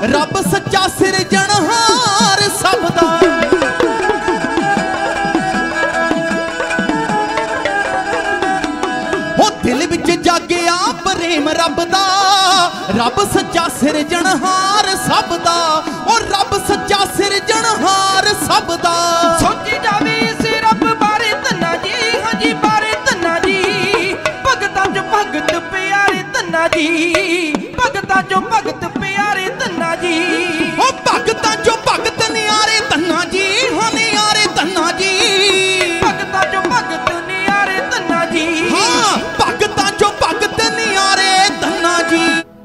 रब सच्चा सिरजणहार सब दा। ओ दिल विच जागिया प्रेम रब दा, रब सच्चा सिरजणहार सब दा। ओ रब सच्चा सिरजणहार सब दा। सोची जावे इस रब बारे धन्ना जी, हाँ जी बारे धन्ना जी। भगतां चो भगत प्यारे धन्ना जी, भगतां चो भगत प्यारे धन्ना जी। ओ भगतां चो भगत नियारे धन्ना जी, हाँ नियारे धन्ना जी। भगतां चो भगत नियारे धन्ना जी, हाँ भगतां चो भगत नियारे धन्ना जी।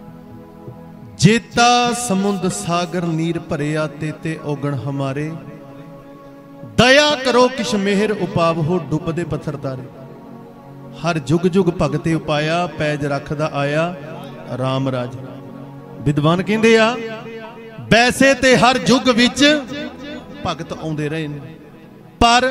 जेता समुंद सागर नीर भरिया तेते ओगण हमारे। दया करो किश मेहर उपावहो डुबदे पत्थर तारे। हर जुग जुग भगते उपाया पैज रखदा आया राम राज। विद्वान कहंदे आ वैसे ते हर जुग विच भगत आउंदे रहे ने, पर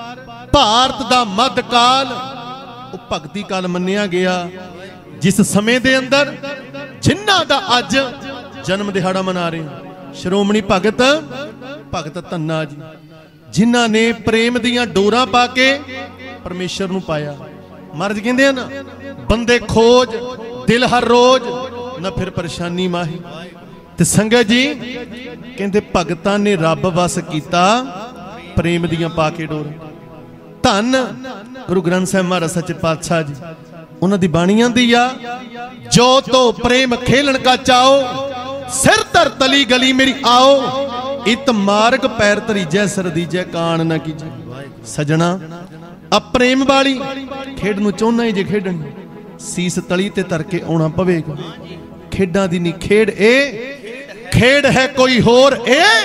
भारत दा मध्यकाल ਉਹ ਭਗਤੀ ਕਾਲ ਮੰਨਿਆ ਗਿਆ ਜਿਸ ਸਮੇਂ ਦੇ ਅੰਦਰ ਜਿਨ੍ਹਾਂ ਦਾ ਅੱਜ ਜਨਮ ਦਿਹਾੜਾ ਮਨਾ ਰਹੇ ਸ਼੍ਰੋਮਣੀ ਭਗਤ ਭਗਤ ਧੰਨਾ ਜੀ, ਜਿਨ੍ਹਾਂ ਨੇ ਪ੍ਰੇਮ ਦੀਆਂ ਡੋਰਾਂ ਪਾ ਕੇ ਪਰਮੇਸ਼ਰ ਨੂੰ ਪਾਇਆ। ਮਹਾਰਾਜ ਕਹਿੰਦੇ ਆ ਨਾ ਬੰਦੇ ਖੋਜ ਦਿਲ ਹਰ ਰੋਜ਼ ਨਾ ਫਿਰ ਪਰੇਸ਼ਾਨੀ ਮਾਹੀ। ਤੇ ਸੰਗਤ ਜੀ ਕਹਿੰਦੇ ਭਗਤਾਂ ਨੇ ਰੱਬ ਵਸ ਕੀਤਾ ਪ੍ਰੇਮ ਦੀਆਂ ਪਾ ਕੇ ਡੋਰਾਂ। ਧੰਨ ਗੁਰੂ ਗ੍ਰੰਥ ਸਾਹਿਬ ਮਹਾਰਾਜ ਸੱਚੇ ਪਾਤਸ਼ਾਹ ਜੀ, ਉਹਨਾਂ ਦੀ ਬਾਣੀ ਆਂਦੀ ਆ ਜੋ ਤੋ ਪ੍ਰੇਮ ਖੇਲਣ ਕਾ ਚਾਓ ਸਿਰ ਧਰ ਤਲੀ ਗਲੀ ਮੇਰੀ ਆਓ। ਇਤ ਮਾਰਗ ਪੈਰ ਧਰੀਜੈ ਸਿਰ ਦੀਜੈ ਕਾਣ ਨਾ ਕੀਜੈ। ਸਜਣਾ ਆ ਪ੍ਰੇਮ ਵਾਲੀ ਖੇਡ ਨੂੰ ਚਾਹੁੰਦਾ ਹੀ ਜੇ ਖੇਡਣੀ ਸੀਸ ਤਲੀ ਤੇ ਧਰ ਕੇ ਆਉਣਾ ਪਵੇਗਾ। ਖੇਡਾਂ ਦੀ ਨਹੀਂ ਖੇਡ ਇਹ ਖੇਡ ਹੈ ਕੋਈ ਹੋਰ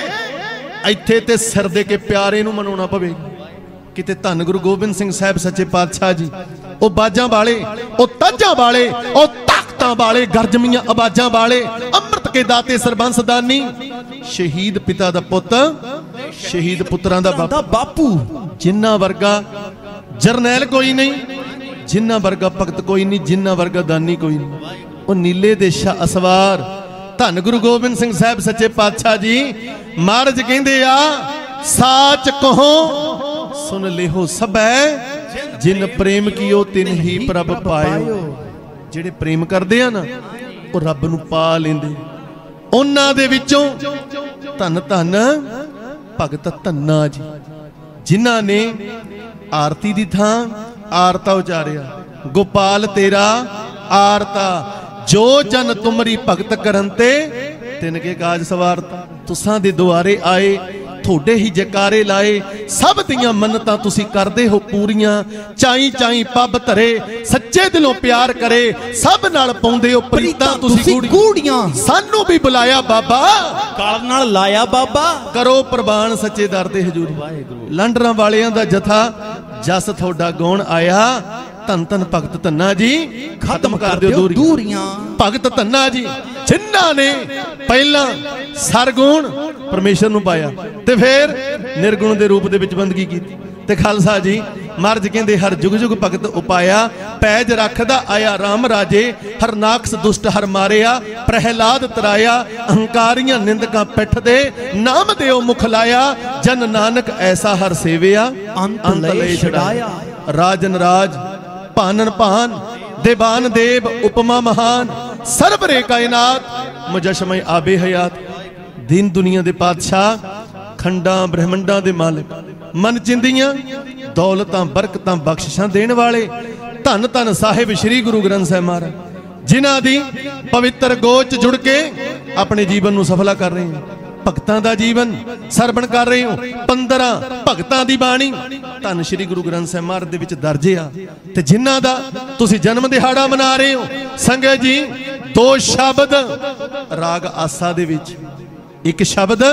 ਇਹ ਇੱਥੇ ਤੇ ਸਿਰ ਦੇ ਕੇ ਪਿਆਰੇ ਨੂੰ ਮਨਾਉਣਾ ਪਵੇਗਾ। ਕਿਤੇ ਧੰਨ ਗੁਰੂ ਗੋਬਿੰਦ ਸਿੰਘ ਸਾਹਿਬ ਸੱਚੇ ਪਾਤਸ਼ਾਹ ਜੀ ਉਹ ਬਾਜਾਂ ਵਾਲੇ ਉਹ ਤਾਜਾਂ ਵਾਲੇ ਉਹ ਤਾਕਤਾਂ ਵਾਲੇ ਗਰਜਮੀਆਂ ਆਵਾਜ਼ਾਂ ਵਾਲੇ ਅੰਮ੍ਰਿਤ ਕੇ ਦਾਤੇ ਸਰਬੰਸ ਦਾਨੀ ਸ਼ਹੀਦ ਪਿਤਾ ਦਾ ਪੁੱਤ ਸ਼ਹੀਦ ਪੁੱਤਰਾਂ ਦਾ ਬਾਪੂ। ਜਿੰਨਾ ਵਰਗਾ ਜਰਨੈਲ ਕੋਈ ਨਹੀਂ, ਜਿੰਨਾ ਵਰਗਾ ਭਗਤ ਕੋਈ ਨਹੀਂ, ਜਿੰਨਾ ਵਰਗਾ ਦਾਨੀ ਕੋਈ ਨਹੀਂ। ਉਹ ਨੀਲੇ ਦੇ ਸ਼ਾਹ ਅਸਵਾਰ ਧੰਨ ਗੁਰੂ ਗੋਬਿੰਦ ਸਿੰਘ ਸਾਹਿਬ ਸੱਚੇ ਪਾਤਸ਼ਾਹ ਜੀ ਮਹਾਰਾਜ ਕਹਿੰਦੇ ਆ ਸਾਚ ਕਹੋ सुन लेहो सबै जिन प्रेम कियो तिन ही प्रभ पायो। ਜਿਹੜੇ ਪ੍ਰੇਮ ਕਰਦੇ ਆ ਨਾ ਉਹ ਰੱਬ ਨੂੰ ਪਾ ਲੈਂਦੇ। ਉਹਨਾਂ ਦੇ ਵਿੱਚੋਂ ਧੰਨ ਧੰਨ ਭਗਤ ਧੰਨਾ ਜੀ, ਜਿਨ੍ਹਾਂ ਨੇ ਆਰਤੀ ਦੀ ਥਾਂ ਆਰਤਾ ਉਚਾਰਿਆ। ਗੋਪਾਲ ਤੇਰਾ ਆਰਤਾ ਜੋ ਜਨ ਤੁਮਰੀ ਭਗਤ ਕਰਨ ਤੇ ਤਿਨ ਕੇ ਕਾਜ ਸਵਾਰਤਾ। ਤੁਸਾਂ ਦੇ ਦੁਆਰੇ ਆਏ ਤੁਹਾਡੇ ਹੀ ਜਕਾਰੇ ਲਾਏ, ਸਭ ਦੀਆਂ ਮੰਨਤਾਂ ਤੁਸੀਂ ਕਰਦੇ ਹੋ ਪੂਰੀਆਂ। ਚਾਈ ਚਾਈ ਪੱਬ ਧਰੇ ਸੱਚੇ ਦਿਲੋਂ ਪਿਆਰ ਕਰੇ, ਸਭ ਨਾਲ ਪਾਉਂਦੇ ਹੋ ਪ੍ਰੀਤਾਂ ਤੁਸੀਂ ਗੂੜੀਆਂ। ਸਾਨੂੰ ਵੀ ਬੁਲਾਇਆ ਬਾਬਾ ਕਾਲ ਨਾਲ ਲਾਇਆ ਬਾਬਾ, ਕਰੋ ਪ੍ਰਵਾਨ ਸੱਚੇ ਦਰ ਦੇ ਹਜ਼ੂਰੀ। ਲੰਡਰਾਂ ਵਾਲਿਆਂ ਦਾ ਜਥਾ ਜਸ ਤੁਹਾਡਾ ਗਾਉਣ ਆਇਆ। ਧੰਨ ਧੰਨ ਭਗਤ ਧੰਨਾ ਜੀ ਖਤਮ ਕਰ ਦਿਓ ਦੂਰੀਆਂ। ਭਗਤ ਧੰਨਾ ਜੀ ਜਿਨ੍ਹਾਂ ਨੇ ਪਹਿਲਾਂ ਸਰਗੁਣ ਪਰਮੇਸ਼ਰ ਨੂੰ ਪਾਇਆ ਤੇ ਫਿਰ ਨਿਰਗੁਣ ਦੇ ਰੂਪ ਦੇ ਵਿੱਚ ਬੰਦਗੀ ਕੀਤੀ। ਤੇ ਖਾਲਸਾ ਜੀ ਮਹਾਰਾਜ ਕਹਿੰਦੇ ਹਰ ਜੁਗ ਜੁਗ ਭਗਤ ਉਪਾਇਆ ਪੈਜ ਰੱਖਦਾ ਆਇਆ ਰਾਮ ਰਾਜੇ। ਹਰ ਨਾਕਸ ਦੁਸ਼ਟ ਹਰ ਮਾਰਿਆ ਪ੍ਰਹਿਲਾਦ ਤਰਾਇਆ। ਅਹੰਕਾਰੀਆਂ ਨਿੰਦਕਾਂ ਪਿੱਠ ਦੇ ਨਾਮ ਦਿਓ ਮੁਖ ਲਾਇਆ। ਜਨ ਨਾਨਕ ਐਸਾ ਹਰ ਸੇਵਿਆ ਅੰਤ ਲੈ ਛਡਾਇਆ। ਰਾਜਨ ਰਾਜ ਭਾਨਨ ਭਾਨ देवान देव उपमा महान सरवरे कायनात मुजशमय आबे हयात। दीन दुनिया दे पातशाह खंडा ब्रह्मंडा दे मालिक मन चिंदियां दौलतां बरकतां बख्शिशां देण वाले धन धन साहिब श्री गुरु ग्रंथ साहिब महाराज जिन्हां दी पवित्र गोच जुड़ के अपने जीवन नूं सफला कर रहे हैं। भगतां दा जीवन सरवण कर रहे हो। 15 भगतां दी बाणी धन श्री गुरु ग्रंथ साहिब महाराज दे विच दर्ज आ ते जिन्हां दा तुसीं जन्म दिहाड़ा मना रहे हो। संगत जी 2 शब्द राग आसा दे विच, एक शब्द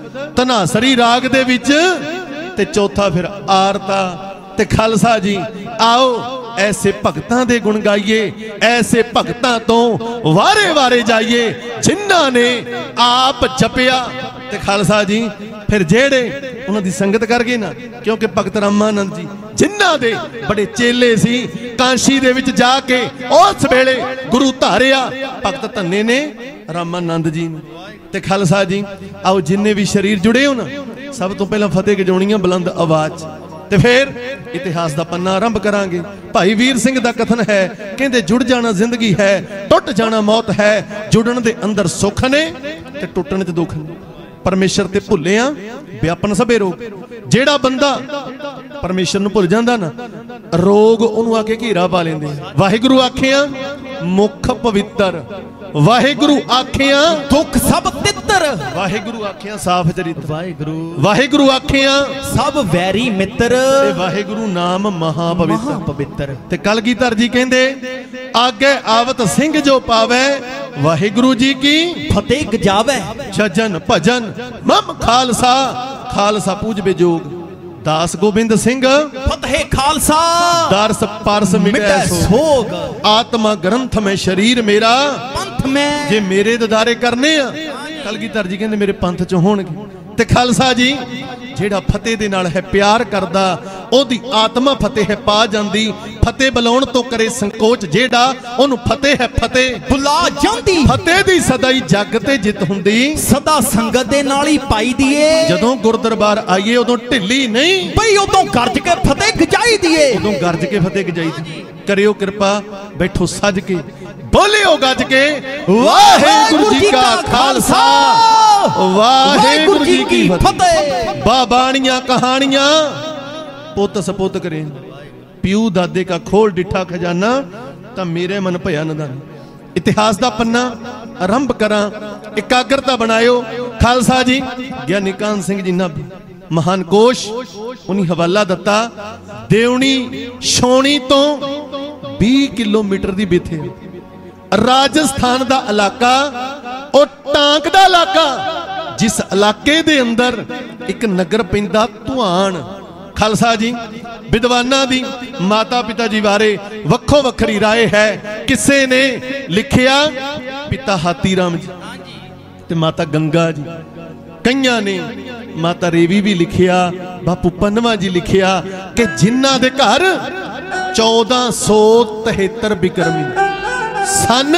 धनासरी राग दे विच ते चौथा फिर आरता। ते खालसा जी आओ ऐसे भगतां दे गुण गाइए, ऐसे भगतां तो वारे वारे जाइए जिन्हां ने आप जपिया। ते खालसा जी फिर जेड़े उन्हां दी संगत कर गए ना, क्योंकि भगत रामानंद जी जिन्हां दे बड़े चेले सी काशी दे विच जाके उस वेले गुरु धारिया भगत धन्ने ने रामानंद जी ने। ਤੇ ਖਾਲਸਾ ਜੀ आओ जिन्ने भी शरीर जुड़े हो ना सब तो पहला फतेह गजाउणी बुलंद आवाज ते फिर इतिहास का पन्ना आरंभ करांगे। भाई वीर सिंह का कथन है कहते जुड़ जाना जिंदगी है टुट जाना मौत है जुड़न दे अंदर सुख ने ते टुटण च दुख ने परमेश्वर ते भुल्ले आ व्यापन सबे रोग जेड़ा बंदा परमेश्वर नूं भुल जांदा ना रोग उहनूं आके घेरा पा लैंदे। वाहिगुरू आखिया मुख पवित्र वाहिगुरू आखिया दुख सब तितर वाहिगुरू आखिया साफ चरित्र वाहिगुरू वाहिगुरू आखिया सब वैरी मित्र ते वाहिगुरू नाम महापवित्र पवित्र ते कलगीधर जी कहंदे आगे आवत सिंह जो पावे वाहिगुरू जी की फतेह गजावे छजन भजन मम खालसा खालसा पूज बेजोग दास गोबिंद सिंह फतेह खालसा दरस परस मिटै सोग आत्मा ग्रंथ में शरीर मेरा पंथ में जे मेरे ददारे करने आ कलगीधर जी कहंदे मेरे पंथ च होणगे ते खालसा जी जेड़ा फतेह दे नाल है प्यार करदा ओदी आत्मा फतेह पा जांदी फतेह बुलाउण तो करे संकोच जेड़ा ओनू फतेह है फतेह बुला जांदी फतेह दी सदाई जग ते जित हुंदी सदा संगत दे नाल ही पाई दिए जदों गुर दरबार आईए उदों ढिल्ली नहीं बई उदों गरज के फतेह गजाई दिए उदों गरज के फतेह गजाई दी करियो कृपा बैठो सज के बोलियो गज के वाहिगुरू जी का खालसा वाहिगुरू जी की फतेह। बाबाणियां कहानियां पुत सपुत करे प्यू दादे का खोल डिठा खजाना ता मेरे मन भया नदान। इतिहास का पन्ना आरंभ करा एकाग्रता बनायो। खालसा जी ज्ञानी कान सिंह जी नाभी महान कोश उन्हीं हवाला दता देवनी छौणी तो 20 किलोमीटर दी बिथे राजस्थान दा इलाका और टांक दा इलाका जिस इलाके दे अंदर एक नगर पैंदा धुआन। खालसा जी विद्वाना दी माता पिता जी बारे वक्खो वखरी राय है। किसे ने लिखिया पिता हाथी राम जी ते माता गंगा जी कईयां ने माता रेवी भी लिखिया बापू पन्नवा जी लिखिया कि जिन्ना दे घर 1473 बिक्रमी सन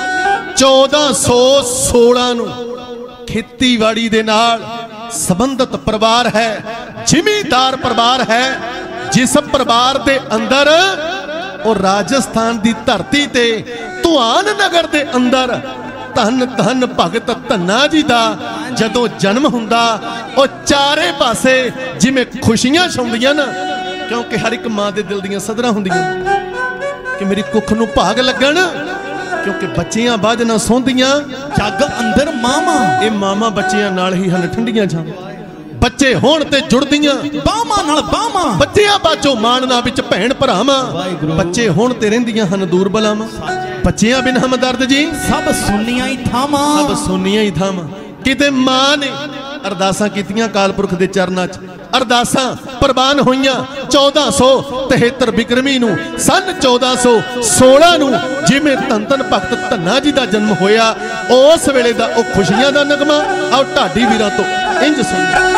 1416 नूं खेतीबाड़ी दे नाल संबंधित परिवार है जिमीदार परिवार है जिस परिवार दे अंदर और राजस्थान दी धरती ते धुआन नगर दे अंदर धन धन भगत धन्ना जी दा जदों जन्म हुंदा और चारे पासे जिमें खुशियां छाउंदियां ना क्योंकि हर एक मां दे दिल दियां सदरां हुंदियां कि मेरी कुख नूं भाग लगन क्योंकि बच्चियां बाज ना सौंदियां जग अंदर मामा ये मामा बच्चियां नाल ही हन ठंडियां छां बच्चे होण ते जुड़दियां बामा नाल बामा बच्चियां बाजो माणना विच भैण भरावां बच्चे होण ते रहिंदियां हन दूर बलावां बच्चियां बिन हमदर्द जी सब सुनियां ही थामा सब सुनियां ही थामा किते मां ने अरदासां कीतियां काल पुरख दे चरनां च अरदासां प्रवान होईयां 1473 बिक्रमी नूं सन 1416 नूं जिवें धन धन भगत धन्ना जी दा जन्म होया उस वेले दा ओ खुशियां दा नगमा आओ ढाडी वीरां तो इंज सुन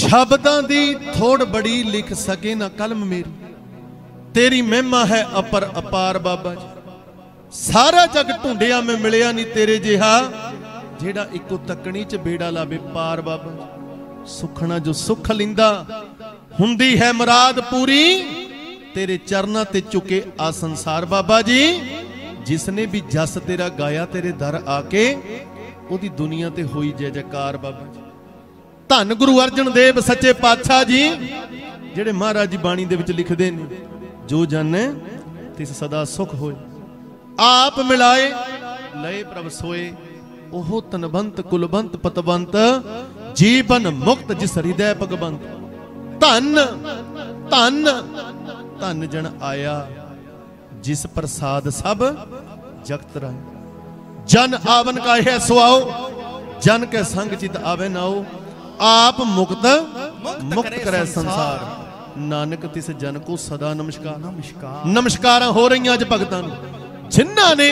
शब्दां दी थोड़ बड़ी लिख सके ना कलम मेरी, तेरी महिमा है अपर अपार बाबा जी। सारा जग ढूंढिया मैं मिलिया नहीं तेरे जिहा, जेड़ा इको तकनी च बेड़ा लावे पार बाबा जी। सुखना जो सुख लिंदा हुंदी है मुराद पूरी, तेरे चरना ते चुके आ संसार बाबा जी। जिसने भी जस तेरा गाया तेरे दर आके, ओदी दुनिया ते होई जय जयकार बाबा जी। धन गुरु अर्जन देव सच्चे पातशाह जी, जेड़े महाराज जी बाणी दे विच लिखदे ने, जो जाने तिस सदा सुख होए। आप मिलाए लय प्रभ सोए, ओहो तनबंत कुलबंत पतवंत, जीवन मुक्त जिस हृदय भगवंत। धन धन धन जन आया, जिस प्रसाद सब जगत राय। जन आवन का है सुआओ, जन के संग चित आवे नाओ। आप मुक्त मुक्त करे संसार, नानक तिस जन को सदा नमस्कार। नमस्कार हो रही अज भगतां नूं जिन्हां ने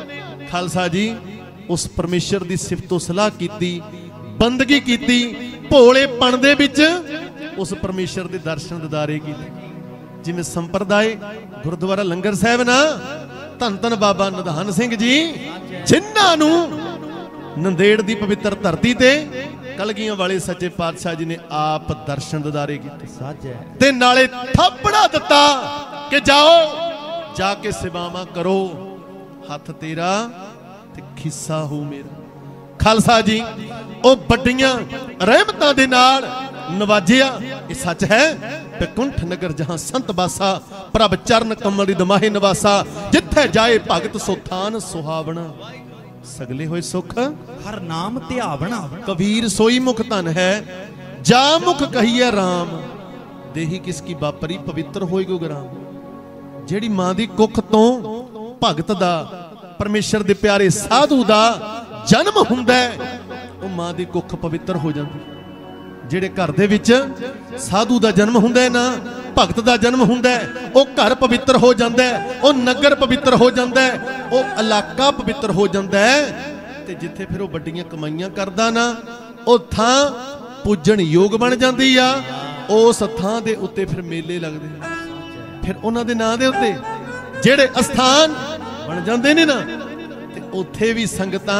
खालसा जी उस परमेश्वर दी सिफतो सलाह कीती, बंदगी कीती, भोलेपण दे विच उस परमेश्वर दे दर्शन दिदारे कीते। जिवें संप्रदाय गुरुद्वारा लंगर साहिब ना धन धन बाबा निधान सिंह जी, जिन्हां नूं नंदेड़ दी पवित्र धरती ते कलगियां वाले सच्चे पातशाह जी ने आप दर्शन दिदारे कीते ते नाले थापड़ा दिता कि जाओ जाके सेवावां करो, हथ तेरा ते खिस्सा हो मेरा। खालसा जी ओ बड़ियां रहमतां दे नाल नवाजिया। ये सच है बैकुंठ नगर जहां संत बासा, प्रभ चरण कमल दमाहे निवासा। जिथे जाए भगत सुथान सुहावना, सगले होए सुख हर नाम ध्यावना। कबीर सोई मुख धन है, जा मुख कहिए राम। देही किसकी बापरी पवित्र होए गुगराम। जेड़ी मां दी कुख तो भगत दा, परमेश्वर दे प्यारे साधु दा जन्म हुंदा है, ओ मां दी कुख पवित्र हो जांदी। जेड़े घर दे विच साधु दा जन्म हुंदा है ना, भगत दा जन्म हुंदा है, ओ घर पवित्र हो जांदा है, ओ नगर पवित्र हो जांदा है, ओ इलाका पवित्र हो जांदा है। ते जिथे फिर ओ बड़ियां कमाईयां करदा ना, ओ थां पूजन योग बन जांदी आ। उस थां दे उत्ते फिर मेले लगदे, फिर उन्हां दे नां दे उत्ते जेड़े अस्थान बन जांदे ने ना, ते उत्थे भी संगतां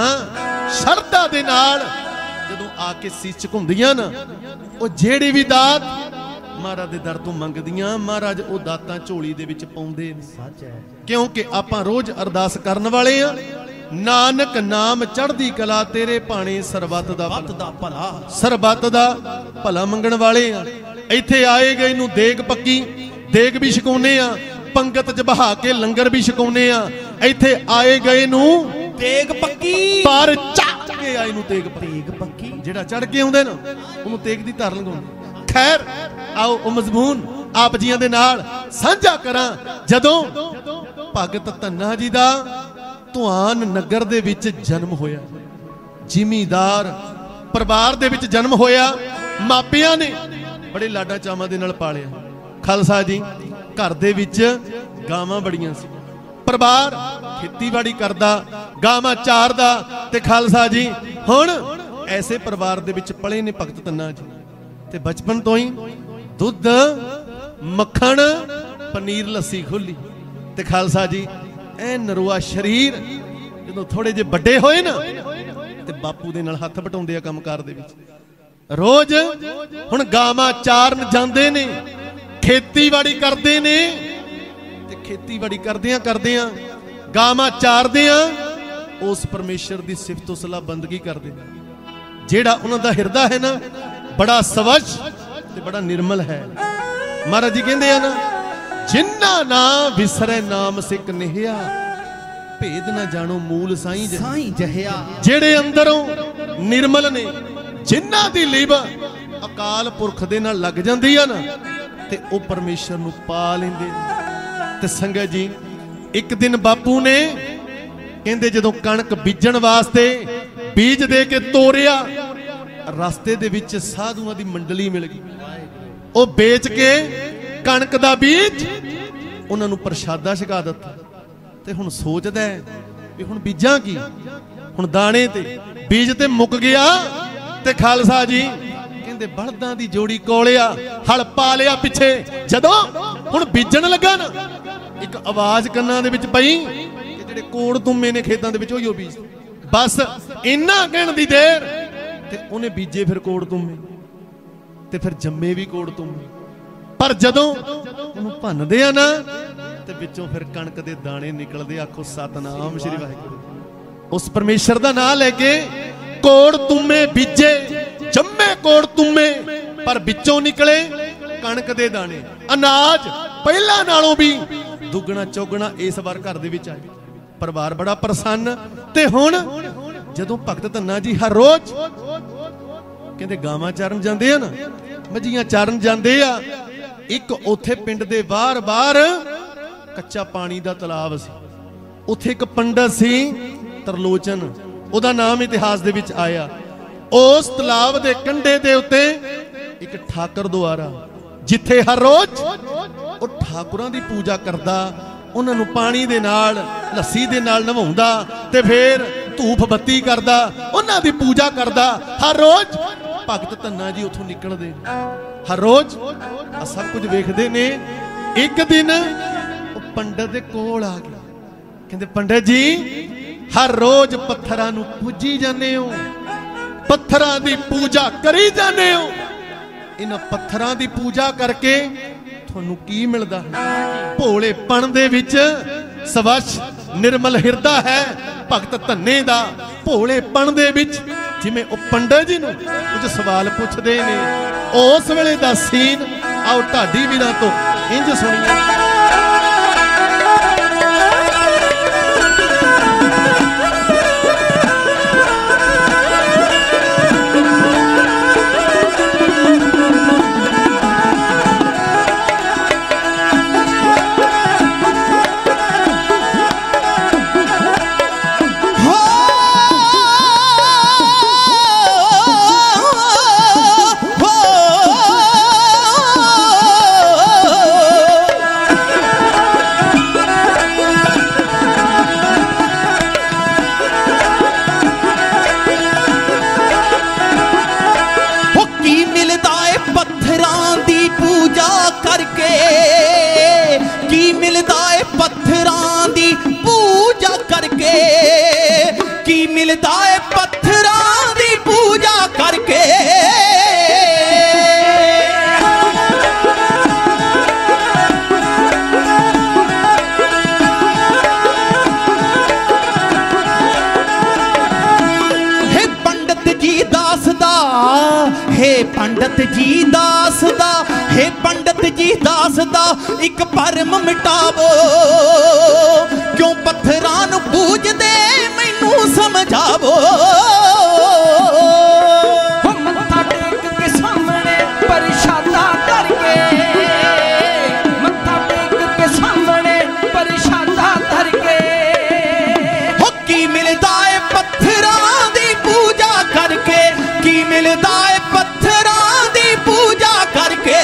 शरधा दे नाल जदों आके सीस झुकाउंदियां ना, ओ जेड़ी भी दात महाराज दे दर तो मंगदियां, महाराज ओ दातां झोली दे विच पाउंदे ने। क्योंकि आपां रोज अरदास करन वाले आ, नानक नाम चढ़दी कला तेरे भाणे सरबत दा भला। सरबत दा भला मंगण वाले आ। इत्थे आए गए नूं देग पक्की, देग भी छकाउने आ, पंगत च बहा के लंगर भी छकाउने आ। इत्थे आए गए नूं देग पक्की, पर चढ़ के आए नूं तेग पक्की। जेड़ा चढ़ के आउंदा ना ओनूं तेग दी धार लंघाउंदे। खैर आओ ओ मजमून आप जियां दे नाल साझा करां। जदों भगत धन्ना जी दा तुआन नगर दे विच जन्म होया, जिमीदार परिवार दे विच जन्म होया, मापियां ने बड़े लाडा चावां दे नाल पालिया। खालसा जी घर दे विच गावां बड़ियां सी, परिवार खेतीबाड़ी करदा, गावां चारदा। ते खालसा जी हुण ऐसे परिवार दे विच पले ने भगत धन्ना जी, ते बचपन तो ही दुध मक्खण पनीर लस्सी खुली। ते खालसा जी ऐ नरुआ शरीर जदों थोड़े जे बड़े होए ना, ते बापू दे नाल हत्थ बटाउंदे आ कंमकार दे विच। रोज हुण गावां चारन जांदे ने, खेतीबाड़ी करदे ने, ते खेतीबाड़ी करदियां करदियां गावां चारदियां उस परमेश्वर दी सिफतो सलाह बंदगी करदे। जेड़ा उन्हां दा हिरदा है ना बड़ा स्वच्छ ते बड़ा निर्मल है। महाराज जी कहंदे आ ना, जिन्ना ना विसरे नाम सिक निहिया, भेद ना जानो मूल साईं जहिया। जेड़े अंदरों निर्मल ने, जिन्ना दी लीब अकाल पुरख दे नाल लग जांदी आ ना, ते ओ परमेश्वर नूं पा लेंदे। ते संगत जी एक दिन बापू ने कहंदे जदों कणक बीजण वास्ते बीज दे के तोरिया, रास्ते दे विच साधुआं दी मंडली मिल गई। ओ बेच के कणक दा बीज उन्हां नूं प्रशादा छका दित्ता। ते हुण सोचदा है भी हुण बीजां की, हुण दाणे ते बीज ते मुक गया। ते खालसा जी ਕਹਿੰਦੇ ਬਲਦਾਂ ਦੀ ਜੋੜੀ ਕੋਲਿਆ, ਹਲ ਪਾ ਲਿਆ ਪਿੱਛੇ। ਜਦੋਂ ਹੁਣ ਬੀਜਣ ਲੱਗਾ ਨਾ, ਇੱਕ ਆਵਾਜ਼ ਕੰਨਾਂ ਦੇ ਵਿੱਚ ਪਈ ਕਿ ਜਿਹੜੇ ਕੋੜ ਤੁੰਮੇ ਨੇ ਖੇਤਾਂ ਦੇ ਵਿੱਚ ਉਹੀ ਬੀਜ। ਬਸ ਇੰਨਾ ਕਹਿਣ ਦੀ ਦੇਰ ਤੇ ਉਹਨੇ ਬੀਜੇ ਫਿਰ ਕੋੜ ਤੁੰਮੇ, ਤੇ ਫਿਰ ਜੰਮੇ ਵੀ ਕੋੜ ਤੁੰਮੇ। ਪਰ ਜਦੋਂ ਉਹਨੂੰ ਭੰਨਦੇ ਆ ਨਾ ਤੇ ਵਿੱਚੋਂ ਫਿਰ ਕਣਕ ਦੇ ਦਾਣੇ ਨਿਕਲਦੇ। ਆਖੋ ਸਤਨਾਮ ਸ਼੍ਰੀ ਵਾਹਿਗੁਰੂ। ਉਸ ਪਰਮੇਸ਼ਰ ਦਾ ਨਾਮ ਲੈ ਕੇ ਕੋੜ ਤੁੰਮੇ ਬੀਜੇ, ਜੰਮੇ ਕੋੜ ਤੁੰਮੇ, ਪਰ ਵਿੱਚੋਂ ਨਿਕਲੇ ਕਣਕ ਦੇ ਦਾਣੇ। ਅਨਾਜ ਪਹਿਲਾਂ ਨਾਲੋਂ ਵੀ ਦੁੱਗਣਾ ਚੌਗਣਾ ਇਸ ਵਾਰ ਘਰ ਦੇ ਵਿੱਚ ਆਇਆ। ਪਰਿਵਾਰ ਬੜਾ ਪ੍ਰਸੰਨ। ਤੇ ਹੁਣ ਜਦੋਂ ਭਗਤ ਧੰਨਾ ਜੀ ਹਰ ਰੋਜ਼ ਕਹਿੰਦੇ ਗਾਵਾਂ ਚਰਨ ਜਾਂਦੇ ਆ ਨਾ, ਮੱਝੀਆਂ ਚਰਨ ਜਾਂਦੇ ਆ, ਇੱਕ ਉੱਥੇ ਪਿੰਡ ਦੇ ਬਾਹਰ ਕੱਚਾ ਪਾਣੀ ਦਾ ਤਲਾਬ ਸੀ। ਉੱਥੇ ਇੱਕ ਪੰਡਤ ਸੀ ਤਰਲੋਚਨ, ਉਹਦਾ ਨਾਮ ਇਤਿਹਾਸ ਦੇ ਵਿੱਚ ਆਇਆ। ਉਸ ਤਲਾਬ ਦੇ ਕੰਢੇ ਦੇ ਉੱਤੇ ਇੱਕ ਠਾਕਰ ਦੁਆਰਾ, ਜਿੱਥੇ ਹਰ ਰੋਜ਼ ਉਹ ਠਾਕੁਰਾਂ ਦੀ ਪੂਜਾ ਕਰਦਾ, ਉਹਨਾਂ ਨੂੰ ਪਾਣੀ ਦੇ ਨਾਲ ਲੱਸੀ ਦੇ ਨਾਲ ਨਵਾਉਂਦਾ ਤੇ ਫਿਰ ਧੂਫ ਬੱਤੀ ਕਰਦਾ, ਉਹਨਾਂ ਦੀ ਪੂਜਾ ਕਰਦਾ। ਹਰ ਰੋਜ਼ ਭਗਤ ਧੰਨਾ ਜੀ ਉੱਥੋਂ ਨਿਕਲਦੇ, ਹਰ ਰੋਜ਼ ਆ ਸਭ ਕੁਝ ਵੇਖਦੇ ਨੇ। ਇੱਕ ਦਿਨ ਉਹ ਪੰਡਤ ਦੇ ਕੋਲ ਆ ਗਿਆ, ਕਹਿੰਦੇ ਪੰਡਤ ਜੀ ਹਰ ਰੋਜ਼ ਪੱਥਰਾਂ ਨੂੰ ਪੂਜੀ ਜਾਂਦੇ ਹੋ, ਪੱਥਰਾਂ ਦੀ ਪੂਜਾ ਕਰੀ ਜਾਂਦੇ ਹੋ, ਇਹਨਾਂ ਪੱਥਰਾਂ ਦੀ ਪੂਜਾ ਕਰਕੇ ਤੁਹਾਨੂੰ ਕੀ ਮਿਲਦਾ? ਭੋਲੇਪਣ ਦੇ ਵਿੱਚ ਸਵੱਛ ਨਿਰਮਲ ਹਿਰਦਾ ਹੈ ਭਗਤ ਧੰਨੇ ਦਾ। ਭੋਲੇਪਣ ਦੇ ਵਿੱਚ ਜਿਵੇਂ ਉਹ ਪੰਡਤ ਜੀ ਨੂੰ ਕੁਝ ਸਵਾਲ ਪੁੱਛਦੇ ਨੇ, ਉਸ ਵੇਲੇ ਦਾ ਸੀਨ ਆਓ ਢਾਡੀ ਵੀਰਾਂ ਤੋਂ ਇੰਜ ਸੁਣੀਏ। ਕੀ ਮਿਲਦਾ ਏ ਪੱਥਰਾਂ ਦੀ ਪੂਜਾ ਕਰਕੇ? ਹੇ ਪੰਡਤ ਜੀ ਦੱਸਦਾ, ਹੇ ਪੰਡਤ ਜੀ ਦੱਸਦਾ, ਹੇ ਪੰਡਤ ਜੀ ਦੱਸਦਾ, ਇੱਕ ਭਰਮ ਮਿਟਾਵੋ, ਕਿਉਂ ਪੱਥਰਾਂ ਨੂੰ ਪੂਜਦੇ ਮੈਨੂੰ ਸਮਝਾਵੋ। ਮੱਥਾ ਟੇਕ ਕੇ ਸਾਹਮਣੇ ਪ੍ਰਸ਼ਾਦਾ ਕਰਕੇ, ਮੱਥਾ ਟੇਕ ਕੇ ਸਾਹਮਣੇ ਪ੍ਰਸ਼ਾਦਾ ਕਰਕੇ। ਹੋ ਕੀ ਮਿਲਦਾ ਏ ਪੱਥਰਾਂ ਦੀ ਪੂਜਾ ਕਰਕੇ? ਕੀ ਮਿਲਦਾ ਏ ਪੱਥਰਾਂ ਦੀ ਪੂਜਾ ਕਰਕੇ?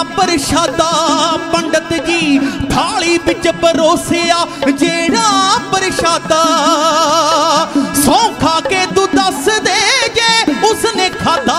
प्रशादा पंडित जी थाली विच परोसिया जेड़ा प्रशादा सौ खा के तू दस दे जे उसने खादा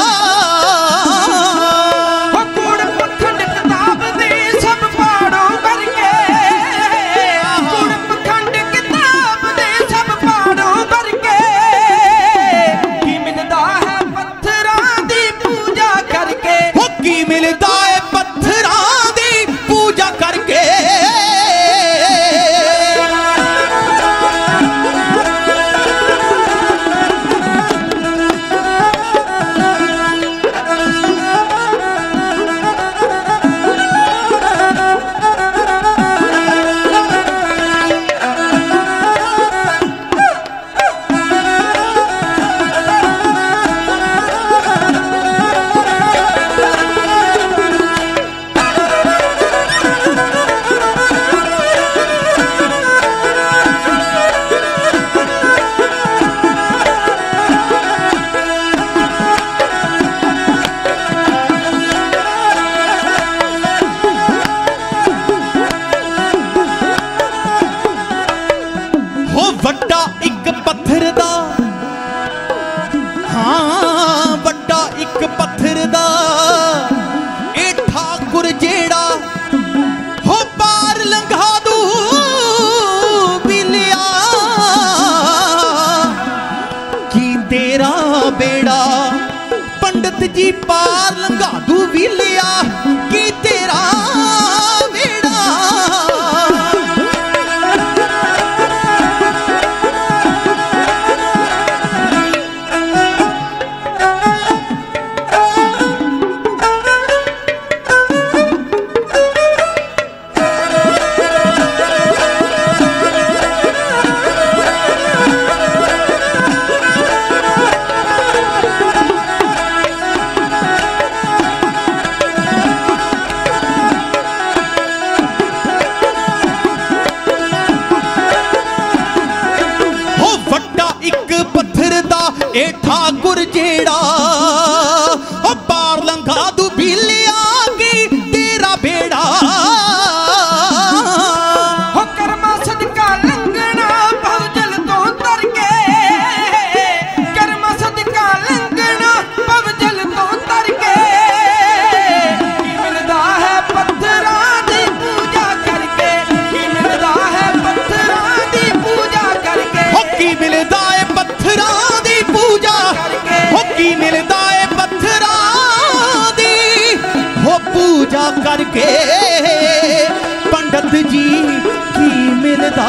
जी पार लंघा दू भी लिया कि तेरा बेड़ा ए ठाकुर जेड़ा पार लंघा दू भी लिया कि तेरा बेड़ा हो कर्मा सदका लंघना भवजल तो तर के कर्मा सदका लंघना भवजल तो तर के की मिलदा है पत्थरां दी पूजा करके की मिलदा है पत्थरां दी पूजा करके हो की मिलदा है पत्थरां मिलदा है पत्थरां दी हो पूजा करके पंडित जी की मिलदा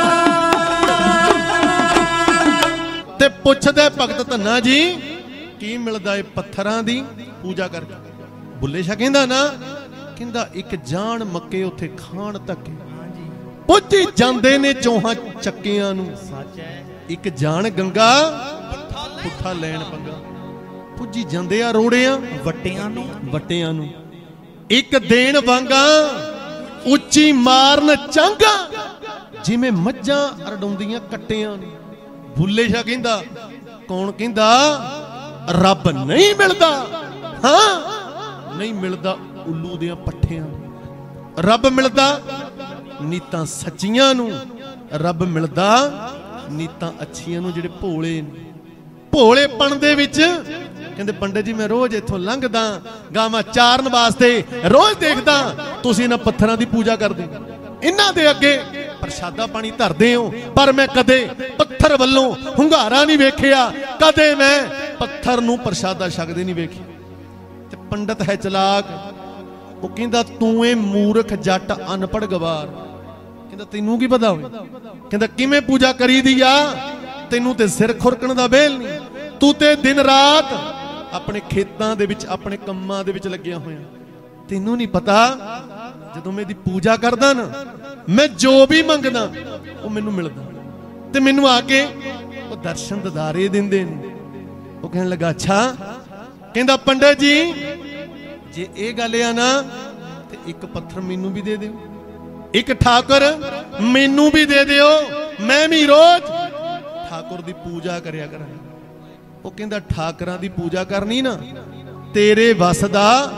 ते पुछदे भगत धन्ना जी की मिलदा है पत्थरां दी पूजा करके बुल्ले शाह कहंदा ना कहंदा एक जान मक्के उथे खान धक्के पुੱਜੀ ਜਾਂਦੇ ਨੇ ਚੋਹਾਂ ਚੱਕਿਆਂ ਨੂੰ एक जान गंगा पुੱਠਾ ਲੈਣ ਪੰਗਾ ਪੁੱਜੀ ਜਾਂਦੇ ਆ ਰੋੜਿਆਂ ਵਟਿਆਂ ਨੂੰ ਇੱਕ ਦੇਣ ਵਾਂਗਾ ਉੱਚੀ ਮਾਰਨ ਚਾਂਗਾ ਜਿਵੇਂ ਮੱਝਾਂ ਅਰਡਾਉਂਦੀਆਂ ਕੱਟਿਆਂ ਨੂੰ ਬੁੱਲੇ ਸ਼ਾਹ ਕਹਿੰਦਾ ਕੌਣ ਕਹਿੰਦਾ ਰੱਬ ਨਹੀਂ ਮਿਲਦਾ ਹਾਂ ਨਹੀਂ ਮਿਲਦਾ ਉੱਲੂ ਦੀਆਂ ਪੱਠਿਆਂ ਨੂੰ ਰੱਬ ਮਿਲਦਾ ਨੀਤਾਂ ਸੱਚੀਆਂ ਨੂੰ ਰੱਬ ਮਿਲਦਾ ਨੀਤਾਂ ਅੱਛੀਆਂ ਨੂੰ ਜਿਹੜੇ ਭੋਲੇ ਨੇ ਭੋਲੇਪਣ ਦੇ ਵਿੱਚ ਕਹਿੰਦੇ ਪੰਡਤ ਜੀ ਮੈਂ ਰੋਜ਼ ਇੱਥੋਂ ਲੰਘਦਾ ਗਾਵਾਂ ਚਾਰਨ ਵਾਸਤੇ ਰੋਜ਼ ਦੇਖਦਾ ਤੁਸੀਂ ਇਹਨਾਂ ਪੱਥਰਾਂ ਦੀ ਪੂਜਾ ਕਰਦੇ ਇਹਨਾਂ ਦੇ ਅੱਗੇ ਪ੍ਰਸ਼ਾਦਾ ਪਾਣੀ ਧਰਦੇ ਹੋ ਪਰ ਮੈਂ ਕਦੇ ਪੱਥਰ ਵੱਲੋਂ ਹੁੰਗਾਰਾ ਨਹੀਂ ਵੇਖਿਆ ਕਦੇ ਮੈਂ ਪੱਥਰ ਨੂੰ ਪ੍ਰਸ਼ਾਦਾ ਛਕਦੇ ਨਹੀਂ ਵੇਖਿਆ ਤੇ ਪੰਡਤ ਹੈ ਚਲਾਕ ਉਹ ਕਹਿੰਦਾ ਤੂੰ ਇਹ ਮੂਰਖ ਜੱਟ ਅਨਪੜ੍ਹ ਗਵਾਰ ਕਹਿੰਦਾ ਤੈਨੂੰ ਕੀ ਪਤਾ ਹੋਵੇ ਕਹਿੰਦਾ ਕਿਵੇਂ ਪੂਜਾ ਕਰੀਦੀ ਆ ਤੈਨੂੰ ਤੇ ਸਿਰ ਖੁਰਕਣ ਦਾ ਵੇਲ ਨਹੀਂ ਤੂੰ ਤੇ ਦਿਨ ਰਾਤ ਆਪਣੇ ਖੇਤਾਂ ਦੇ ਵਿੱਚ ਆਪਣੇ ਕੰਮਾਂ ਦੇ ਵਿੱਚ ਲੱਗਿਆ ਹੋਇਆ ਤੈਨੂੰ ਨਹੀਂ ਪਤਾ ਜਦੋਂ ਮੈਂ ਇਹਦੀ ਪੂਜਾ ਕਰਦਾ ਨਾ ਮੈਂ ਜੋ ਵੀ ਮੰਗਦਾ ਉਹ ਮੈਨੂੰ ਮਿਲਦਾ ਤੇ ਮੈਨੂੰ ਆ ਕੇ ਉਹ ਦਰਸ਼ਨ ਦਿਦਾਰੇ ਦਿੰਦੇ ਨੇ ਉਹ ਕਹਿਣ ਲੱਗਾ ਅੱਛਾ ਕਹਿੰਦਾ ਪੰਡਤ ਜੀ ਜੇ ਇਹ ਗੱਲ ਆ ਨਾ ਤੇ ਇੱਕ ਪੱਥਰ ਮੈਨੂੰ ਵੀ ਦੇ ਦਿਓ ਇੱਕ ਠਾਕੁਰ ਮੈਨੂੰ ਵੀ ਦੇ ਦਿਓ ਮੈਂ ਵੀ ਰੋਜ਼ ਠਾਕੁਰ ਦੀ ਪੂਜਾ ਕਰਿਆ ਕਰਾਂ ਉਹ ਕਹਿੰਦਾ ਠਾਕਰਾਂ ਦੀ ਪੂਜਾ ਕਰਨੀ ਨਾ ਤੇਰੇ ਵਸ ਦਾ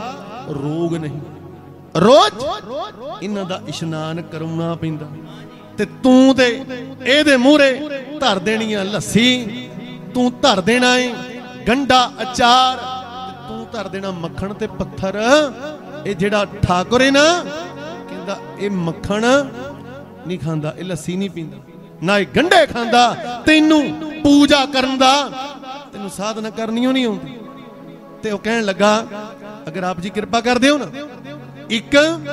रोग नहीं। रोज इन्हां दा इशनान करवाउणा पैंदा ते तू ते एदे मूहरे धर देनी आ लस्सी, तू धर देना है गंढा अचार, तू धर देना मक्खण ते पत्थर। ये जेड़ा ठाकुर है ना कहंदा ये मक्खण नहीं खांदा, ये लस्सी नहीं पींदा, ना ये गंढे खांदा, तैनू पूजा करन दा तैनू साधना करनी नहीं आउंदी। ते ओह कहण लगा अगर आप जी कृपा कर दिओ ना एक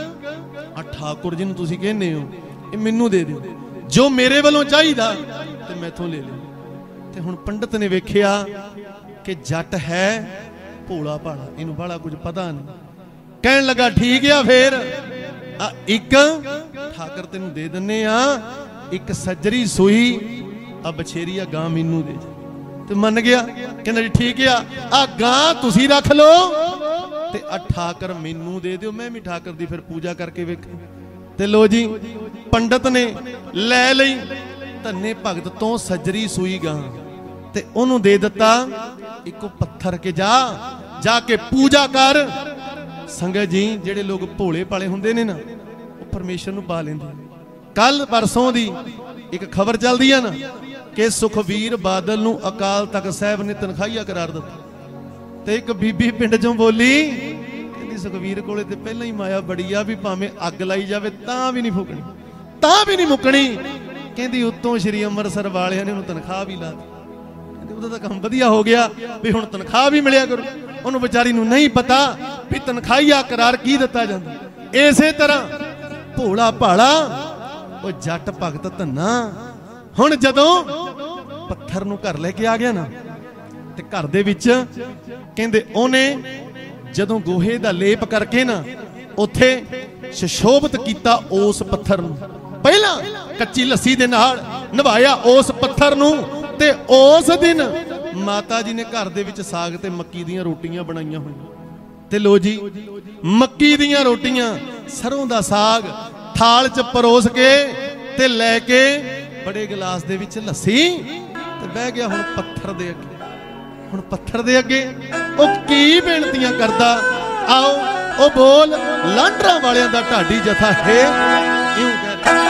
आ ठाकुर जी नूं तुसीं कहने हो ये मैनू दे दिओ, जो मेरे वालों चाहिदा ते मैथों ले लिओ। ते हुण पंडित ने वेखिया कि जट है भोला भाला, इनू भाला कुछ पता नहीं। कहन लगा ठीक है फिर एक ठाकर तेन दे दिन्ने आ, एक सज्जरी सूई आ बछेरी आ गां मैनू दे। ते मन गया, कहंदा जी ठीक है आ गां तुसी रख लो ते आ ठाकर मैनू दे दिओ, मैं भी ठाकर दी फिर पूजा करके वेख। ते लो जी पंडित ने लै लई धन्ने भगत तो सज्जरी सूई गां ते ओनू दे दिता इको पत्थर के जाके पूजा कर। संगत जी जेड़े लोग भोले भाले हुंदे ने ना वो परमेश्वर नू पा लेंदे। कल परसों दी एक खबर चलदी है ना कि सुखबीर बादल नू अकाल तख्त साहब ने तनखाहिया करार दिता। ते एक बीबी पिंड चों बोली कहंदी सुखबीर कोले ते पहला ही माया बड़ी आ, भी भावें अग लाई जावे तां भी नहीं फुकणी, तां भी नहीं मुकणी। कहंदी उत्तों श्री अमृतसर वालियां ने उहनूं तनखाह भी ला दी। ਉਹਦਾ ਤਾਂ ਕੰਮ ਵਧੀਆ ਹੋ ਗਿਆ ਵੀ ਹੁਣ ਤਨਖਾਹ ਵੀ ਮਿਲਿਆ ਕਰੂ। ਉਹਨੂੰ ਵਿਚਾਰੀ ਨੂੰ ਨਹੀਂ ਪਤਾ ਵੀ ਤਨਖਾਹੀਆ ਕਰਾਰ ਕੀ ਦਿੱਤਾ ਜਾਂਦਾ। ਇਸੇ ਤਰ੍ਹਾਂ ਭੋਲਾ ਭਾਲਾ ਉਹ ਜੱਟ ਭਗਤ ਧੰਨਾ ਹੁਣ ਜਦੋਂ ਪੱਥਰ ਨੂੰ ਘਰ ਲੈ ਕੇ ਆ ਗਿਆ ਨਾ ਤੇ ਘਰ ਦੇ ਵਿੱਚ ਕਹਿੰਦੇ ਉਹਨੇ ਜਦੋਂ ਗੋਹੇ ਦਾ ਲੇਪ ਕਰਕੇ ਨਾ ਉੱਥੇ ਸੁਸ਼ੋਭਿਤ ਕੀਤਾ ਉਸ ਪੱਥਰ ਨੂੰ। ਪਹਿਲਾਂ ਕੱਚੀ ਲੱਸੀ ਦੇ ਨਾਲ ਨਵਾਇਆ ਉਸ ਪੱਥਰ ਨੂੰ ਤੇ ਉਸ ਦਿਨ ਮਾਤਾ ਜੀ ਨੇ ਘਰ ਦੇ ਵਿੱਚ ਸਾਗ ਤੇ ਮੱਕੀ ਦੀਆਂ ਰੋਟੀਆਂ ਬਣਾਈਆਂ ਹੋਈਆਂ। ਤੇ ਲੋ ਜੀ ਮੱਕੀ ਦੀਆਂ ਰੋਟੀਆਂ ਸਰੋਂ ਦਾ ਸਾਗ ਥਾਲ 'ਚ ਪਰੋਸ ਕੇ ਤੇ ਲੈ ਕੇ ਬੜੇ ਗਲਾਸ ਦੇ ਵਿੱਚ ਲੱਸੀ ਤੇ ਬਹਿ ਗਿਆ ਹੁਣ ਪੱਥਰ ਦੇ ਅੱਗੇ। ਹੁਣ ਪੱਥਰ ਦੇ ਅੱਗੇ ਉਹ ਕੀ ਬੇਨਤੀਆਂ ਕਰਦਾ, ਆਓ ਉਹ ਬੋਲ ਲਾਂਡਰਾਂ ਵਾਲਿਆਂ ਦਾ ਢਾਡੀ ਜਥਾ ਹੈ ਇਉਂ ਕਹਿ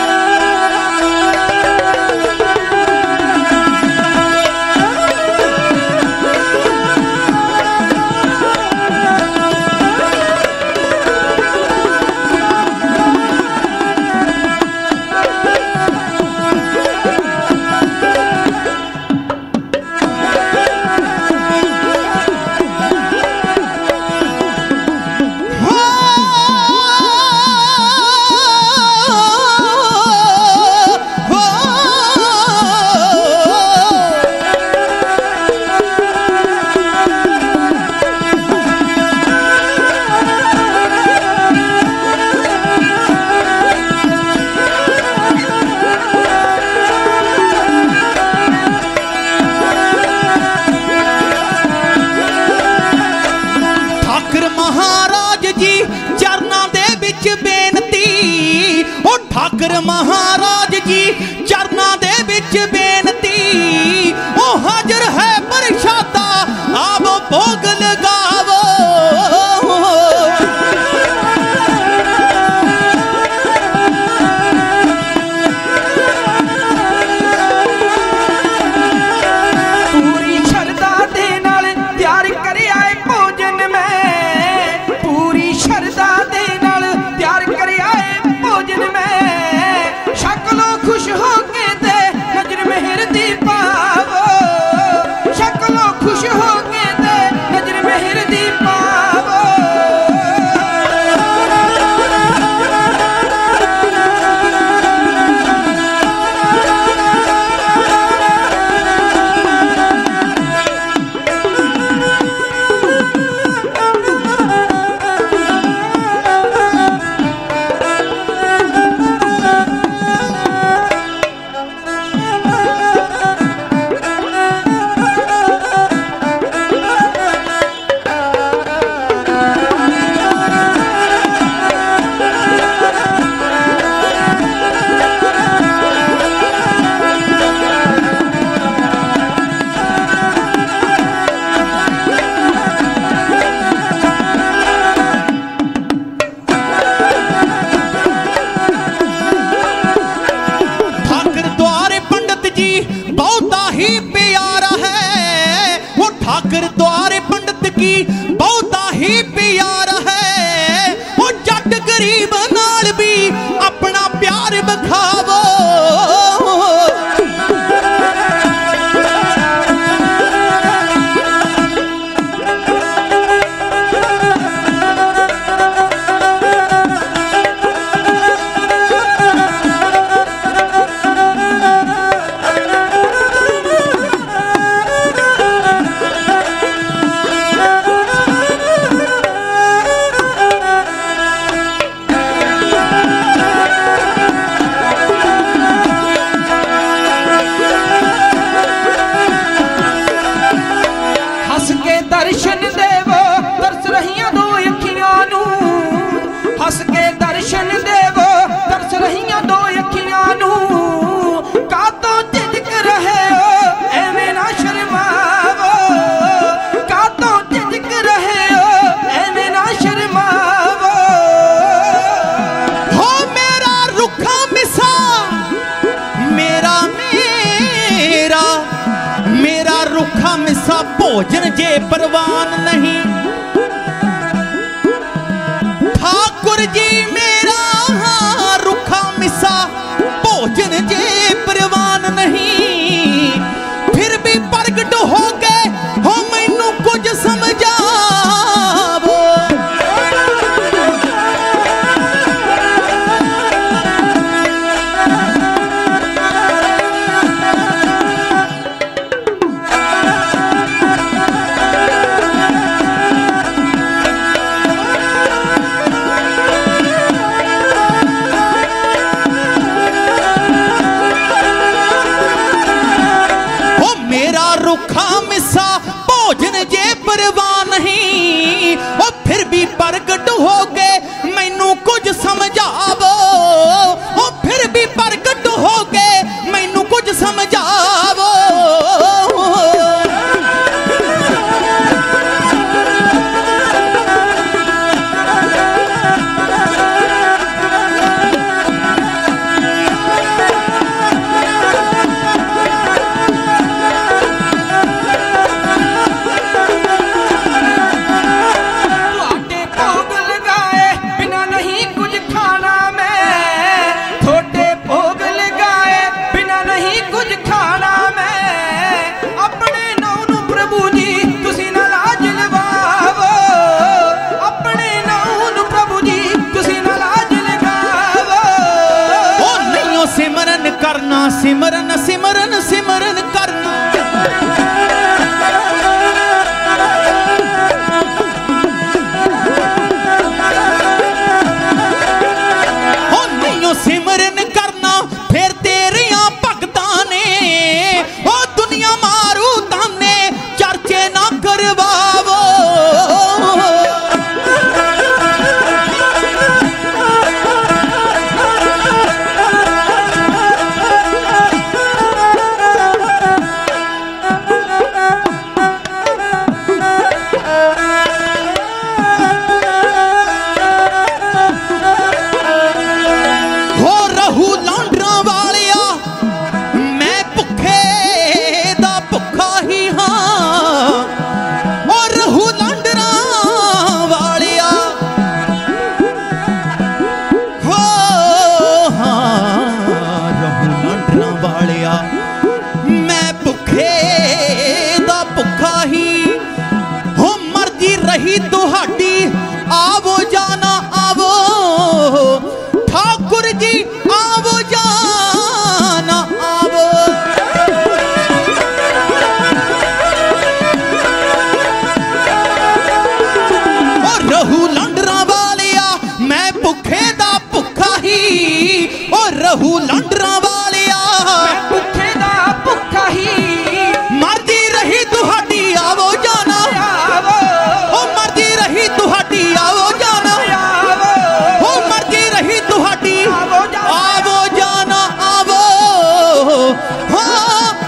भोजन जे परवान नहीं। ठाकुर जी मेरा रुखा मिसा भोजन जे परवान नहीं। फिर भी प्रगट हो गए हो मैनू कुछ समझावो। भोजन जे परवान नहीं। और फिर भी प्रगट हो गए मैनू कुछ समझावो। और फिर भी प्रगट हो गए मैनू कुछ समझावो। सिमरन सिमरन सिमरन करना। हो नहीं सिमरन करना फिर तेरिया भगतां ने ओ दुनिया मारू ताने चर्चे ना करवावो। तुहाडी आवो जाना आवो ठाकुर जी आवो जाना आवो। और रहू लांडरा वालिया मैं भुखे दा भुखा ही। और रहू लांडरा वालिया मैं भुखे दा भुखा ही। मर्जी रही तुहाडी आवो जाना तुहाडी आवो जाना। हो मर्जी रही तुहाडी आवो जाना आवो। हाँ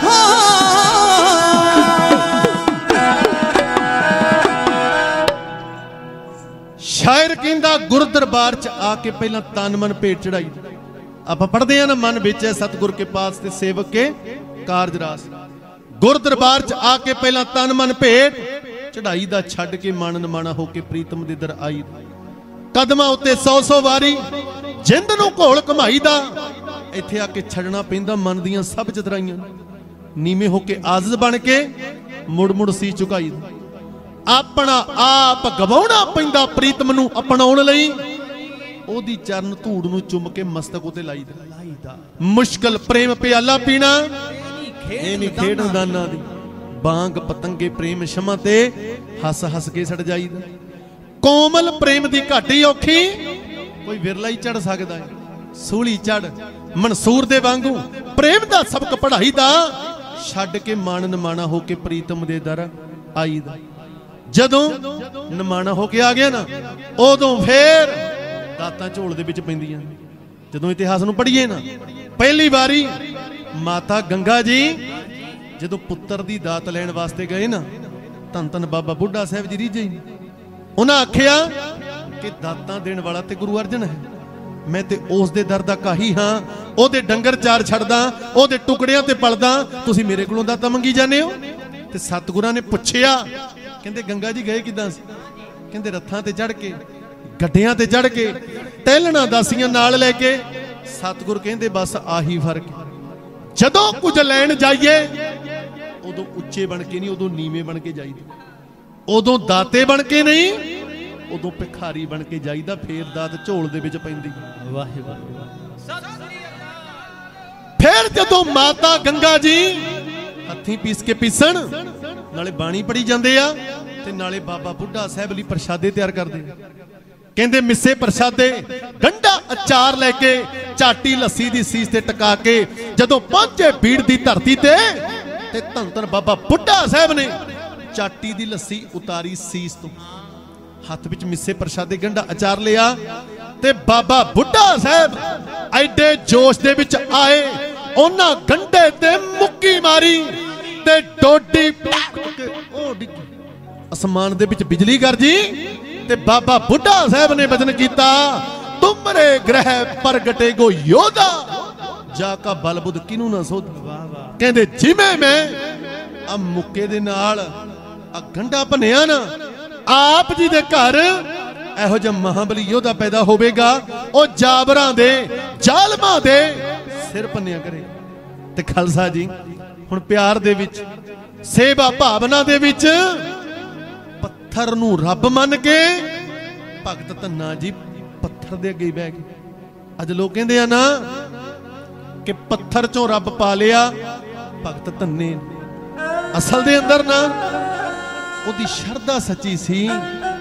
शायर कहंदा गुर दरबार च आके पहला तन मन भेंट चढ़ाई। आप पढ़ते हैं ना मन बिच है सतगुर के पास ते सेवक के कारज रास। गुर दरबार च आके पहला तन मन भेंट चढ़ाई दा छड़ के मन नमाना होके प्रीतम दे दर आई। कदमां उत्ते 100 वारी जिंद नूं घोल घमाई दा। इत्थे आके छड़ना पैंदा मन दियां सब चतराइयां। नीवे होके आजिज़ बन के मुड़ मुड़ सी झुकाई। अपना आप गवाउणा पैंदा प्रीतम नूं अपनाउण लई। ओदी चरण धूड़ नूं चुम के मस्तक उत्ते लाईदा। मुश्किल प्रेम प्याला पीना ये नहीं खेड दाना दी। बांग पतंगे प्रेम क्षमा ते हस हस के सड़ जाईदा। कोमल प्रेम दी घाटी औखी कोई विरला ही चढ़ सकदा है। सूली चढ़ मंसूर दे वांगू प्रेम दा सबक पढ़ाई दा। छड़ के मान नमाना होके प्रीतम दे दर आईदा। जदों नमाना होके आ गया ना उदों फिर दातां झोल दे विच पैंदियां। जदों इतिहास नूं पढ़ीए ना पहली बारी माता गंगा जी जदों पुत्तर दी दात लैण वास्ते गए ना धन धन बाबा बुढ़ा साहब जी रीझे उन्हें आखिया कि दातां देण वाला ते गुरु अर्जन है। मैं ते उस दे दर दा काही हां। ओदे डंगर चार छड़दा ओदे टुकड़ियां ते पलदा। तुसीं मेरे कोलों दाता मंगी जाने हो। ਤੇ ਸਤਿਗੁਰਾਂ ਨੇ ਪੁੱਛਿਆ, ਕਹਿੰਦੇ ਗੰਗਾ ਜੀ ਗਏ ਕਿੱਦਾਂ ਸੀ? ਕਹਿੰਦੇ ਰੱਥਾਂ ਤੇ ਚੜ੍ਹ ਕੇ, ਗੱਡਿਆਂ ਤੇ ਚੜ੍ਹ ਕੇ, ਟਹਿਲਣਾ ਦਾਸੀਆਂ ਨਾਲ ਲੈ ਕੇ। ਸਤਿਗੁਰ ਕਹਿੰਦੇ ਬਸ ਆਹੀ ਫਰਕ, ਜਦੋਂ ਕੁਝ ਲੈਣ ਜਾਈਏ ਉਦੋਂ ਉੱਚੇ ਬਣ ਕੇ ਨਹੀਂ, ਉਦੋਂ ਨੀਵੇਂ ਬਣ ਕੇ ਜਾਈਦਾ। ਉਦੋਂ ਦਾਤੇ ਬਣ ਕੇ ਨਹੀਂ, ਉਦੋਂ ਭਿਖਾਰੀ ਬਣ ਕੇ ਜਾਈਦਾ। ਫੇਰ ਦਾਤ ਝੋਲ ਦੇ ਵਿੱਚ ਪੈਂਦੀ। ਵਾਹਿਗੁਰੂ। ਫਿਰ ਜਦੋਂ ਮਾਤਾ ਗੰਗਾ ਜੀ ਹੱਥੀਂ ਪੀਸ ਕੇ ਪੀਸਣ, ਨਾਲੇ ਬਾਣੀ ਪੜੀ ਜਾਂਦੇ ਆ ਤੇ ਨਾਲੇ ਬਾਬਾ ਬੁੱਢਾ ਸਾਹਿਬ ਲਈ ਪ੍ਰਸ਼ਾਦੇ ਤਿਆਰ ਕਰਦੇ। ਕਹਿੰਦੇ ਮਿੱਸੇ ਪ੍ਰਸ਼ਾਦੇ, ਗੰਢਾ ਅਚਾਰ ਲੈ ਕੇ, ਝਾਟੀ ਲੱਸੀ ਦੀ ਸੀਸ ਤੇ ਟਿਕਾ ਕੇ ਜਦੋਂ ਪਹੁੰਚੇ ਬੀੜ ਦੀ ਧਰਤੀ ਤੇ ਧੰਨ ਧੰਨ ਬਾਬਾ ਬੁੱਢਾ ਸਾਹਿਬ ਨੇ ਚਾਟੀ ਦੀ ਲੱਸੀ ਉਤਾਰੀ ਸੀਸ ਤੋਂ, ਹੱਥ ਵਿੱਚ ਮਿੱਸੇ ਪ੍ਰਸ਼ਾਦੇ ਗੰਢਾ ਅਚਾਰ ਲਿਆ ਤੇ ਬਾਬਾ ਬੁੱਢਾ ਸਾਹਿਬ ਐਡੇ ਜੋਸ਼ ਦੇ ਵਿੱਚ ਆਏ, ਉਹਨਾਂ ਗੰਢੇ ਤੇ ਮੁੱਕੀ ਮਾਰੀ ਤੇ ਡੋਡੀ ਉਹ ਡਿੱਗੀ। ਅਸਮਾਨ ਦੇ ਵਿੱਚ ਬਿਜਲੀ ਗਰਜੀ ਤੇ ਬਾਬਾ ਬੁੱਢਾ ਸਾਹਿਬ ਨੇ ਬਚਨ ਕੀਤਾ, ਤੁਮਰੇ ਗ੍ਰਹਿ ਪ੍ਰਗਟੇ ਗੋ ਯੋਧਾ, ਜਾ ਕਾ ਬਲ ਬੁੱਧ ਕਿਨੂੰ ਨਾ ਸੋਧ। ਕਹਿੰਦੇ ਜਿਵੇਂ ਮੈਂ ਆ ਮੁੱਕੇ ਦੇ ਨਾਲ ਆ ਗੰਢਾ ਭੰਨਿਆ ਨਾ, ਆਪ ਜੀ ਦੇ ਘਰ ਇਹੋ ਜਿਹਾ ਮਹਾਬਲੀ ਯੋਧਾ ਪੈਦਾ ਹੋਵੇਗਾ, ਉਹ ਜਾਬਰਾਂ ਦੇ ਜ਼ਾਲਮਾਂ ਦੇ ਸਿਰ ਭੰਨਿਆ ਕਰੇ। ਤੇ ਖਾਲਸਾ ਜੀ ਹੁਣ ਪਿਆਰ ਦੇ ਵਿੱਚ, ਸੇਵਾ ਭਾਵਨਾ ਦੇ ਵਿੱਚ ਪੱਥਰ ਨੂੰ ਰੱਬ ਮੰਨ ਕੇ ਭਗਤ ਧੰਨਾ ਜੀ ਪੱਥਰ ਦੇ ਅੱਗੇ ਬਹਿ ਗਏ। ਅੱਜ ਲੋਕ ਕਹਿੰਦੇ ਆ ਨਾ ਕਿ ਪੱਥਰ ਚੋਂ ਰੱਬ ਪਾ ਲਿਆ, ਭਗਤ ਧੰਨੇ ਅਸਲ ਦੇ ਅੰਦਰ ਨਾ ਉਹਦੀ ਸ਼ਰਧਾ ਸੱਚੀ ਸੀ,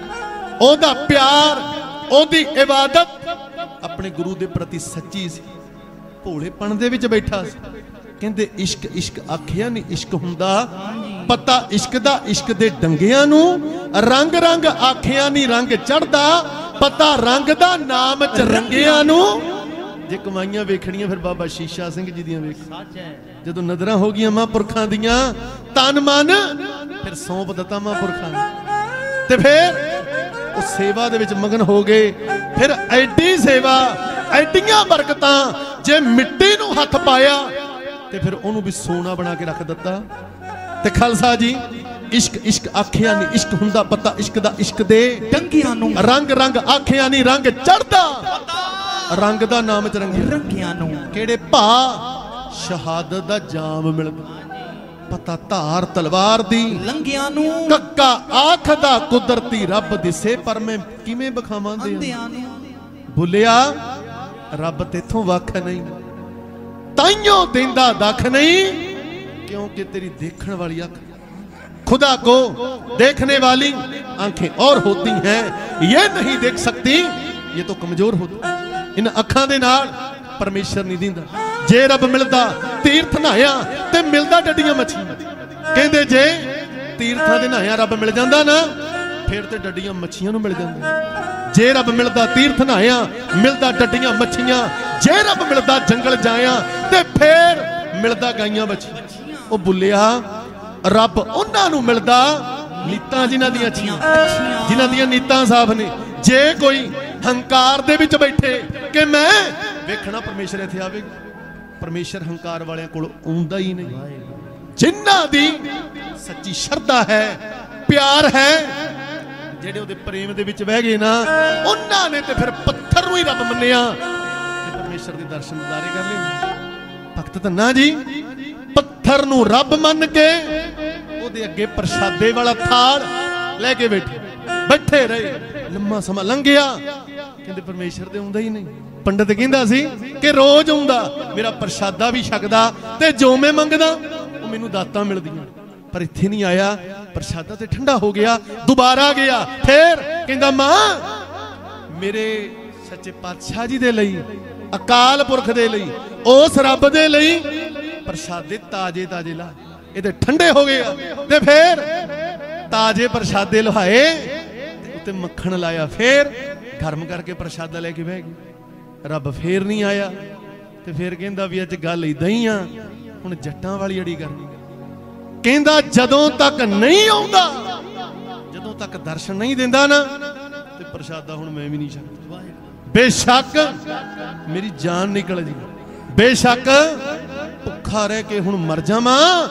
ਉਹਦਾ ਪਿਆਰ, ਉਹਦੀ ਇਬਾਦਤ ਆਪਣੇ ਗੁਰੂ ਦੇ ਪ੍ਰਤੀ ਸੱਚੀ ਸੀ, ਭੋਲੇਪਣ ਦੇ ਵਿੱਚ ਬੈਠਾ ਸੀ। ਕਹਿੰਦੇ ਇਸ਼ਕ ਇਸ਼ਕ ਆਖਿਆ ਨਹੀਂ ਇਸ਼ਕ ਹੁੰਦਾ, ਪਤਾ ਇਸ਼ਕ ਦਾ ਇਸ਼ਕ ਦੇ ਡੰਗਿਆਂ ਨੂੰ, ਰੰਗ ਰੰਗ ਆਖਿਆ ਨਹੀਂ ਰੰਗ ਚੜਦਾ, ਪਤਾ ਰੰਗ ਦਾ ਨਾਮ ਚ ਰੰਗਿਆਂ ਨੂੰ। ਜੇ ਕਮਾਈਆਂ ਵੇਖਣੀਆਂ ਫਿਰ ਬਾਬਾ ਸ਼ੀਸ਼ਾ ਸਿੰਘ ਜੀ ਦੀਆਂ ਵੇਖ, ਜਦੋਂ ਨਜ਼ਰਾਂ ਹੋ ਗਈਆਂ ਮਹਾਂਪੁਰਖਾਂ ਦੀਆਂ, ਤਨ ਮਨ ਫਿਰ ਸੌਂਪ ਦਿੱਤਾ ਮਹਾਂਪੁਰਖਾਂ ਨੂੰ ਤੇ ਫਿਰ ਉਹ ਸੇਵਾ ਦੇ ਵਿੱਚ ਮਗਨ ਹੋ ਗਏ। ਫਿਰ ਐਡੀ ਸੇਵਾ, ਐਡੀਆਂ ਬਰਕਤਾਂ, ਜੇ ਮਿੱਟੀ ਨੂੰ ਹੱਥ ਪਾਇਆ ਤੇ ਫਿਰ ਉਹਨੂੰ ਵੀ ਸੋਨਾ ਬਣਾ ਕੇ ਰੱਖ ਦਿੱਤਾ। ਤੇ ਖਾਲਸਾ ਜੀ ਇਸ਼ਕ ਇਸ਼ਕ ਆਖਿਆ ਨਹੀਂ ਇਸ਼ਕ ਹੁੰਦਾ, ਪਤਾ ਇਸ਼ਕ ਦਾ ਇਸ਼ਕ ਦੇ ਡੰਗਿਆਂ ਨੂੰ, ਰੰਗ ਰੰਗ ਆਖਿਆ ਨਹੀਂ ਰੰਗ ਚੜਦਾ, ਰੰਗ ਦਾ ਨਾਮ ਚ ਰੰਗਿਆਂ ਨੂੰ। ਕਿਹੜੇ ਭਾ ਸ਼ਹਾਦਤ ਦਾ ਜਾਮ ਮਿਲਦਾ, ਪਤਾ ਧਾਰ ਤਲਵਾਰ ਦੀ ਲੰਗਿਆਂ ਨੂੰ, ਕੱਕਾ ਆਖਦਾ ਕੁਦਰਤੀ ਰੱਬ ਦਿਸੇ, ਪਰ ਮੈਂ ਕਿਵੇਂ ਬਖਾਵਾਂ ਦਿਆਂ ਨੂੰ। ਭੁੱਲਿਆ ਰੱਬ ਤੇਥੋਂ ਵੱਖ ਨਹੀਂ, ਤਾਈਓ ਦਿੰਦਾ ਦੱਖ ਨਹੀਂ, क्योंकि तेरी देखने वाली आंख, खुदा को देखने वाली आंखें और होती हैं, ये नहीं देख सकती, ये तो कमजोर होती। इन अखां दे नाल परमेश्वर नहीं दिंदा। जे रब मिलदा तीर्थ नहाया ते मिलदा डड्डियां मच्छियां। कहंदे जे तीर्थां दे नहाया रब मिल जांदा ना, फिर ते डड्डियां मच्छियां नूं मिल जांदा। जे रब मिलदा तीर्थ नहाया मिलदा डड्डियां मच्छियां, जे रब मिलदा जंगल जाया ते फिर मिलदा गाइयां बच्छियां। ਉਹ ਬੁੱਲਿਆ ਰੱਬ ਉਹਨਾਂ ਨੂੰ ਮਿਲਦਾ ਨੀਤਾਂ ਜਿਨ੍ਹਾਂ ਦੀਆਂ ਅੱਛੀਆਂ, ਜਿਨ੍ਹਾਂ ਦੀਆਂ ਨੀਤਾਂ ਸਾਫ਼ ਨੇ। ਜੇ ਕੋਈ ਹੰਕਾਰ ਦੇ ਵਿੱਚ ਬੈਠੇ ਕਿ ਮੈਂ ਵੇਖਣਾ ਪਰਮੇਸ਼ਰ ਇੱਥੇ ਆਵੇਗਾ, ਪਰਮੇਸ਼ਰ ਹੰਕਾਰ ਵਾਲਿਆਂ ਕੋਲ ਆਉਂਦਾ ਹੀ ਨਹੀਂ। ਜਿਨ੍ਹਾਂ ਦੀ ਸੱਚੀ ਸ਼ਰਧਾ ਹੈ, ਪਿਆਰ ਹੈ, ਜਿਹੜੇ ਉਹਦੇ ਪ੍ਰੇਮ ਦੇ ਵਿੱਚ ਬਹਿ ਗਏ ਨਾ, ਉਹਨਾਂ ਨੇ ਤੇ ਫਿਰ ਪੱਥਰ ਨੂੰ ਹੀ ਰੱਬ ਮੰਨਿਆ ਤੇ ਪਰਮੇਸ਼ਰ ਦੇ ਦਰਸ਼ਨ ਦਿਦਾਰੇ ਕਰ ਲਏ। ਭਗਤ ਧੰਨਾ ਜੀ ਪੱਥਰ ਨੂੰ ਰੱਬ ਮੰਨ ਕੇ ਉਹਦੇ ਅੱਗੇ ਪ੍ਰਸ਼ਾਦੇ ਵਾਲਾ ਥਾਲ ਲੈ ਕੇ ਬੈਠੇ ਰਹੇ। ਲੰਮਾ ਸਮਾਂ ਲੰਘਿਆ, ਕਹਿੰਦੇ ਪਰਮੇਸ਼ਰ ਤੇ ਆਉਂਦਾ ਹੀ ਨਹੀਂ। ਪੰਡਤ ਕਹਿੰਦਾ ਸੀ ਕਿ ਰੋਜ਼ ਆਉਂਦਾ, ਮੇਰਾ ਪ੍ਰਸ਼ਾਦਾ ਵੀ ਛਕਦਾ ਤੇ ਜੋ ਮੈਂ ਮੰਗਦਾ ਉਹ ਮੈਨੂੰ ਦਾਤਾਂ ਮਿਲਦੀਆਂ, ਪਰ ਇੱਥੇ ਨਹੀਂ ਆਇਆ। ਪ੍ਰਸ਼ਾਦਾ ਤੇ ਠੰਡਾ ਹੋ ਗਿਆ, ਦੁਬਾਰਾ ਗਿਆ, ਫੇਰ ਕਹਿੰਦਾ ਮਾਂ ਮੇਰੇ ਸੱਚੇ ਪਾਤਸ਼ਾਹ ਜੀ ਦੇ ਲਈ, ਅਕਾਲ ਪੁਰਖ ਦੇ ਲਈ, ਉਸ ਰੱਬ ਦੇ ਲਈ ਪ੍ਰਸ਼ਾਦੇ ਤਾਜੇ ਤਾਜੇ ਲਾ। ਇਹ ਤੇ ਠੰਡੇ ਹੋ ਗਏ ਤੇ ਫੇਰ ਤਾਜੇ ਪ੍ਰਸ਼ਾਦੇ ਲਹਾਏ ਤੇ ਉੱਤੇ ਮੱਖਣ ਲਾਇਆ, ਫੇਰ ਗਰਮ ਕਰਕੇ ਪ੍ਰਸ਼ਾਦਾ ਲੈ ਕੇ ਬਹਿ ਗਏ। ਰੱਬ ਫੇਰ ਨਹੀਂ ਆਇਆ ਤੇ ਫੇਰ ਕਹਿੰਦਾ ਵੀ ਅੱਜ ਗੱਲ ਇਦਾਂ ਹੀ ਆ, ਹੁਣ ਜੱਟਾਂ ਵਾਲੀ ਅੜੀ ਕਰਨੀ। ਕਹਿੰਦਾ ਜਦੋਂ ਤੱਕ ਨਹੀਂ ਆਉਂਦਾ, ਜਦੋਂ ਤੱਕ ਦਰਸ਼ਨ ਨਹੀਂ ਦਿੰਦਾ ਨਾ, ਤੇ ਪ੍ਰਸ਼ਾਦਾ ਹੁਣ ਮੈਂ ਵੀ ਨਹੀਂ ਛਕਦਾ। ਬੇਸ਼ੱਕ ਮੇਰੀ ਜਾਨ ਨਿਕਲ ਜੀ, ਬੇਸ਼ੱਕ ਭੁੱਖਾ ਰਹਿ ਕੇ ਹੁਣ ਮਰ ਜਾਵਾਂ,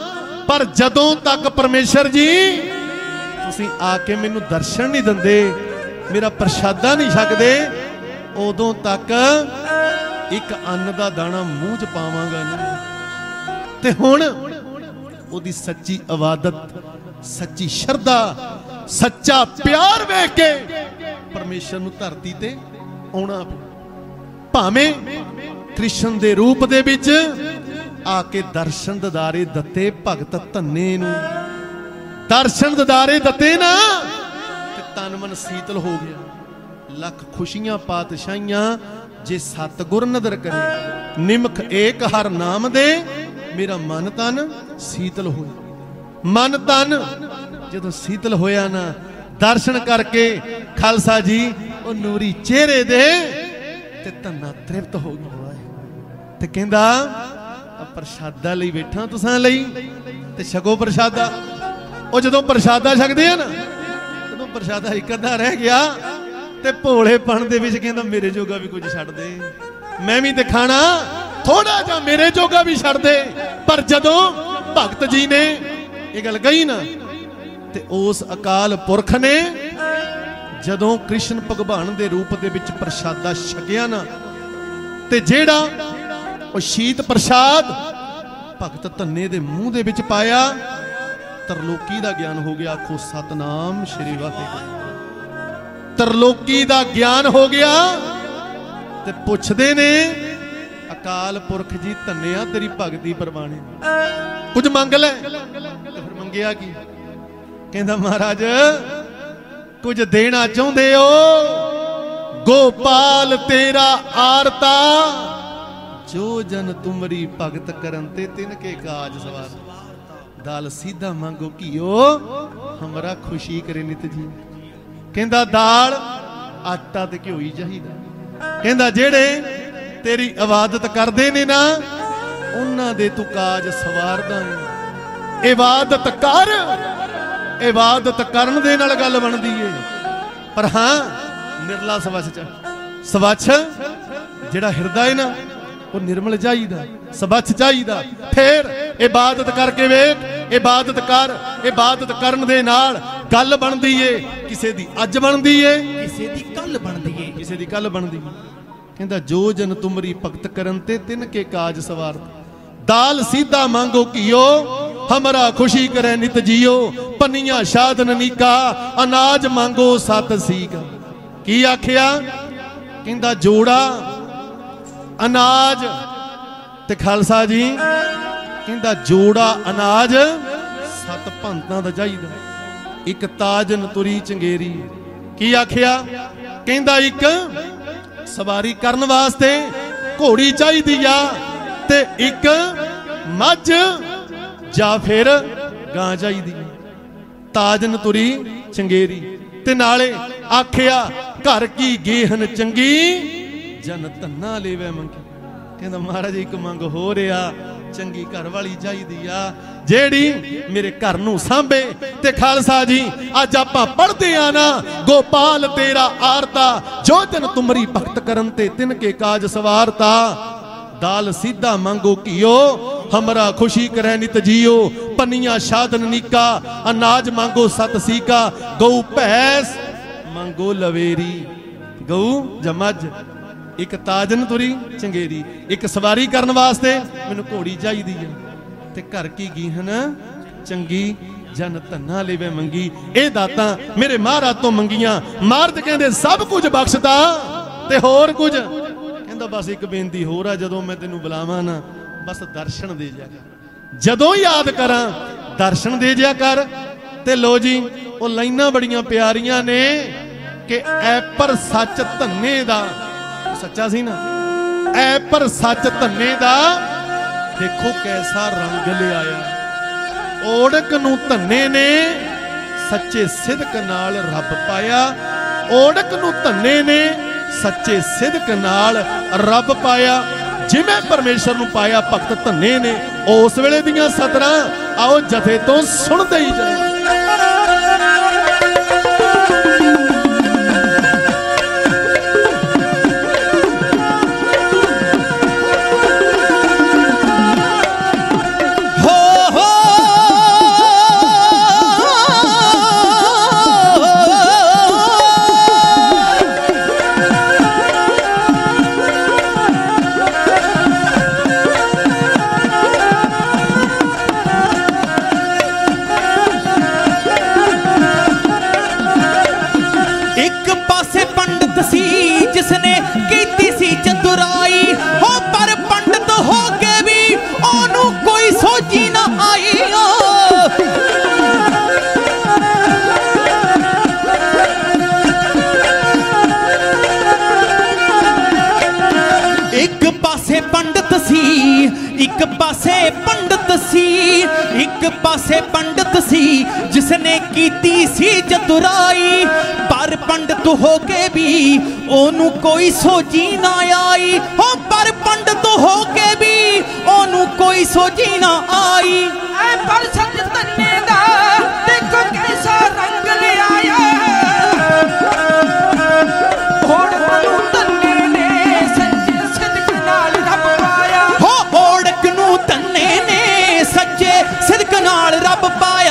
पर जदों तक परमेश्वर जी तुसीं आके मैनू दर्शन नहीं दिंदे, मेरा प्रशादा नहीं छकदे, उदों तक एक अन्न दा दाना मूँह च पावांगा नहीं। ते हुण ओदी सच्ची इबादत, सच्ची श्रद्धा, सच्चा प्यार वेख के परमेश्वर नूं धरती ते आउणा पिया। भावें कृष्ण दे रूप दे विच आके दर्शन ददारे दत्ते भगत धन्ने नूं, दर्शन ददारे दत्ते ना ते तन मन शीतल हो गया। लख खुशियां पातशाहियां जे सतगुर नदर करे, निमख एक हर नाम दे, मेरा मन तन शीतल होया। मन तन जदों शीतल होया ना, दर्शन करके खालसा जी ओ नूरी चेहरे दे ते धन्ना तृप्त हो गया। ते कहंदा प्रशादा लई बैठा तुसां लई ते छको प्रशादा। ਉਹ ਜਦੋਂ ਪ੍ਰਸ਼ਾਦਾ ਛਕਦੇ ਆ ਨਾ, ਜਦੋਂ ਪ੍ਰਸ਼ਾਦਾ ਇੱਕ ਅੱਧਾ ਰਹਿ ਗਿਆ ਤੇ ਭੋਲੇਪਣ ਦੇ ਵਿੱਚ ਕਹਿੰਦਾ ਮੇਰੇ ਜੋਗਾ ਵੀ ਕੁਝ ਛੱਡ ਦੇ, ਮੈਂ ਵੀ ਤੇ ਖਾਣਾ, ਥੋੜਾ ਜਿਹਾ ਮੇਰੇ ਜੋਗਾ ਵੀ ਛੱਡ ਦੇ। ਪਰ ਜਦੋਂ ਭਗਤ ਜੀ ਨੇ ਇਹ ਗੱਲ ਕਹੀ ਨਾ, ਤੇ ਉਸ ਅਕਾਲ ਪੁਰਖ ਨੇ ਜਦੋਂ ਕ੍ਰਿਸ਼ਨ ਭਗਵਾਨ ਦੇ ਰੂਪ ਦੇ ਵਿੱਚ ਪ੍ਰਸ਼ਾਦਾ ਛਕਿਆ ਨਾ, ਤੇ ਜਿਹੜਾ ਉਹ ਸ਼ੀਤ ਪ੍ਰਸ਼ਾਦ ਭਗਤ ਧੰਨੇ ਦੇ ਮੂੰਹ ਦੇ ਵਿੱਚ ਪਾਇਆ, ਤਰਲੋਕੀ ਦਾ ਗਿਆਨ ਹੋ ਗਿਆ। ਆਖੋ ਸਤਨਾਮ ਸ਼੍ਰੀ ਵਾਹਿਗੁਰੂ। ਤਰਲੋਕੀ ਦਾ ਗਿਆਨ ਹੋ ਗਿਆ। ਤੇ ਪੁੱਛਦੇ ਨੇ ਅਕਾਲ ਪੁਰਖ ਜੀ ਧੰਨਿਆ ਤੇਰੀ ਭਗਤੀ ਪ੍ਰਵਾਣੇ, ਕੁਝ ਮੰਗ ਲੈ। ਤੇ ਫਿਰ ਮੰਗਿਆ ਕੀ? ਕਹਿੰਦਾ ਮਹਾਰਾਜ ਕੁਝ ਦੇਣਾ ਚਾਹੁੰਦੇ ਹੋ? ਗੋਪਾਲ ਤੇਰਾ ਆਰਤਾ, ਜੋ ਜਨ ਤੁਮਰੀ ਭਗਤ ਕਰਨ ਤੇ ਤਿਨ ਕੇ ਕਾਜ ਸਵਾਰ। दाल सीधा मांगो घियो, हमरा खुशी करे नित जी। कहंदा दाल आटा ते घिओ ही चाहिदा। कहंदा जेड़े तेरी इबादत करदे ने ना, उन्हां दे तू काज सवारदा है। इबादत कर, इबादत करन दे नाल गल बनदी है। पर हां निर्ला सवच्छ जेड़ा हिरदा है ना, वो निर्मल चाहिदा, सवच्छ चाहिदा। फिर इबादत करके वेख, इबादत कर, इबादत करन दे नाल गल बनदी है। किसे दी अज बनदी है, किसे दी कल बनदी है, किसे दी कल बनदी है। कहंदा जो जन तुमरी भगत करन ते तिन के काज सवार। दाल सीधा मांगो घियो, हमरा खुशी करे नित जियो। पनिया शादन नीका, अनाज मांगो सत सीक। की आखिया? कहंदा जोड़ा अनाज ते खालसा जी कहंदा जोड़ा अनाज सत भंतां दा चाहिदा। एक ताजन तुरी चंगेरी। की आखिया? कहंदा एक सवारी करन वास्ते घोड़ी चाहिदी आ, ते एक मझ जां फिर गां चाहिदी। ताजन तुरी चंगेरी ते नाले आखिया घर की गेहन चंगी, जन धन्ना लेवे मंगी। कहंदा महाराज एक मंग हो रहा, चंगी घर वाली चाहिदी आ, जेड़ी मेरे घर नूं सांभे। ते खालसा जी अज आपां पढ़दे आ ना, गोपाल तेरा आरता, जो जन तुमरी भगत करन ते तिन के काज सवारता। दाल सीधा मांगो घियो, हमरा खुशी करे नित जियो। पनिया शादन नीका, अनाज मांगो सत सीका। गऊ भैंस मांगो लवेरी, गऊ जमझ। एक ताजन तुरी चंगेरी, एक सवारी करन वास्ते मैनू घोड़ी चाहिदी है, ते घर की गीहन चंगी, जन धन्ना लेवे मंगी। ए दातां मेरे महाराज तो मंगियां। महाराज कहंदे सब कुछ बख्शदा ते होर कुछ। कहंदा बस एक बेनती होर आ, जदों मैं तैनू बुलावां ना, बस दर्शन दे जा कर। जदों याद करां दर्शन दे जा कर। ते लो जी ओ लाइनां बड़ियां प्यारियां ने कि ऐ पर सच धन्ने दा, सच्चा सी ना, ऐ पर सच धन्ने दा, देखो कैसा रंग ले आया। ओढ़क नूं धन्ने ने सच्चे सिदक नाल रब पाया। ओढ़क नूं धन्ने ने सच्चे सिदक नाल रब पाया। जिवें परमेश्वर नूं पाया भगत धन्ने ने, उस वेले दियां सदरां आओ जथे तो सुणदे ही जाओ। ਸੀ, ਇੱਕ ਪਾਸੇ ਪੰਡਤ ਸੀ, ਇੱਕ ਪਾਸੇ ਪੰਡਤ ਸੀ ਜਿਸਨੇ ਕੀਤੀ ਸੀ ਚਤੁਰਾਈ। ਪਰ ਪੰਡਤ ਹੋ ਕੇ ਵੀ ਉਹਨੂੰ ਕੋਈ ਸੋਝੀ ਨਾ ਆਈ, ਹੋ ਪਰ ਪੰਡਤ ਹੋ ਕੇ ਵੀ ਉਹਨੂੰ ਕੋਈ ਸੋਝੀ ਨਾ ਆਈ। ਐ ਪਰ ਸੱਚ ਤੰਨੇ ਦਾ ਦੇਖੋ ਕੈਸਾ ਰੰਗ ਲਿਆਇਆ, ਹੋੜ ਨੂੰ ਤੰਨੇ ਨੇ ਸੱਚੇ ਸਿਦਕ ਨਾਲ ਰੱਬ ਪਾਇਆ। ਹੋ ਓੜਕ ਨੂੰ ਤੰਨੇ ਨੇ ਸੱਚੇ ਸਿਦਕ ਨਾਲ ਰੱਬ ਪਾਇਆ।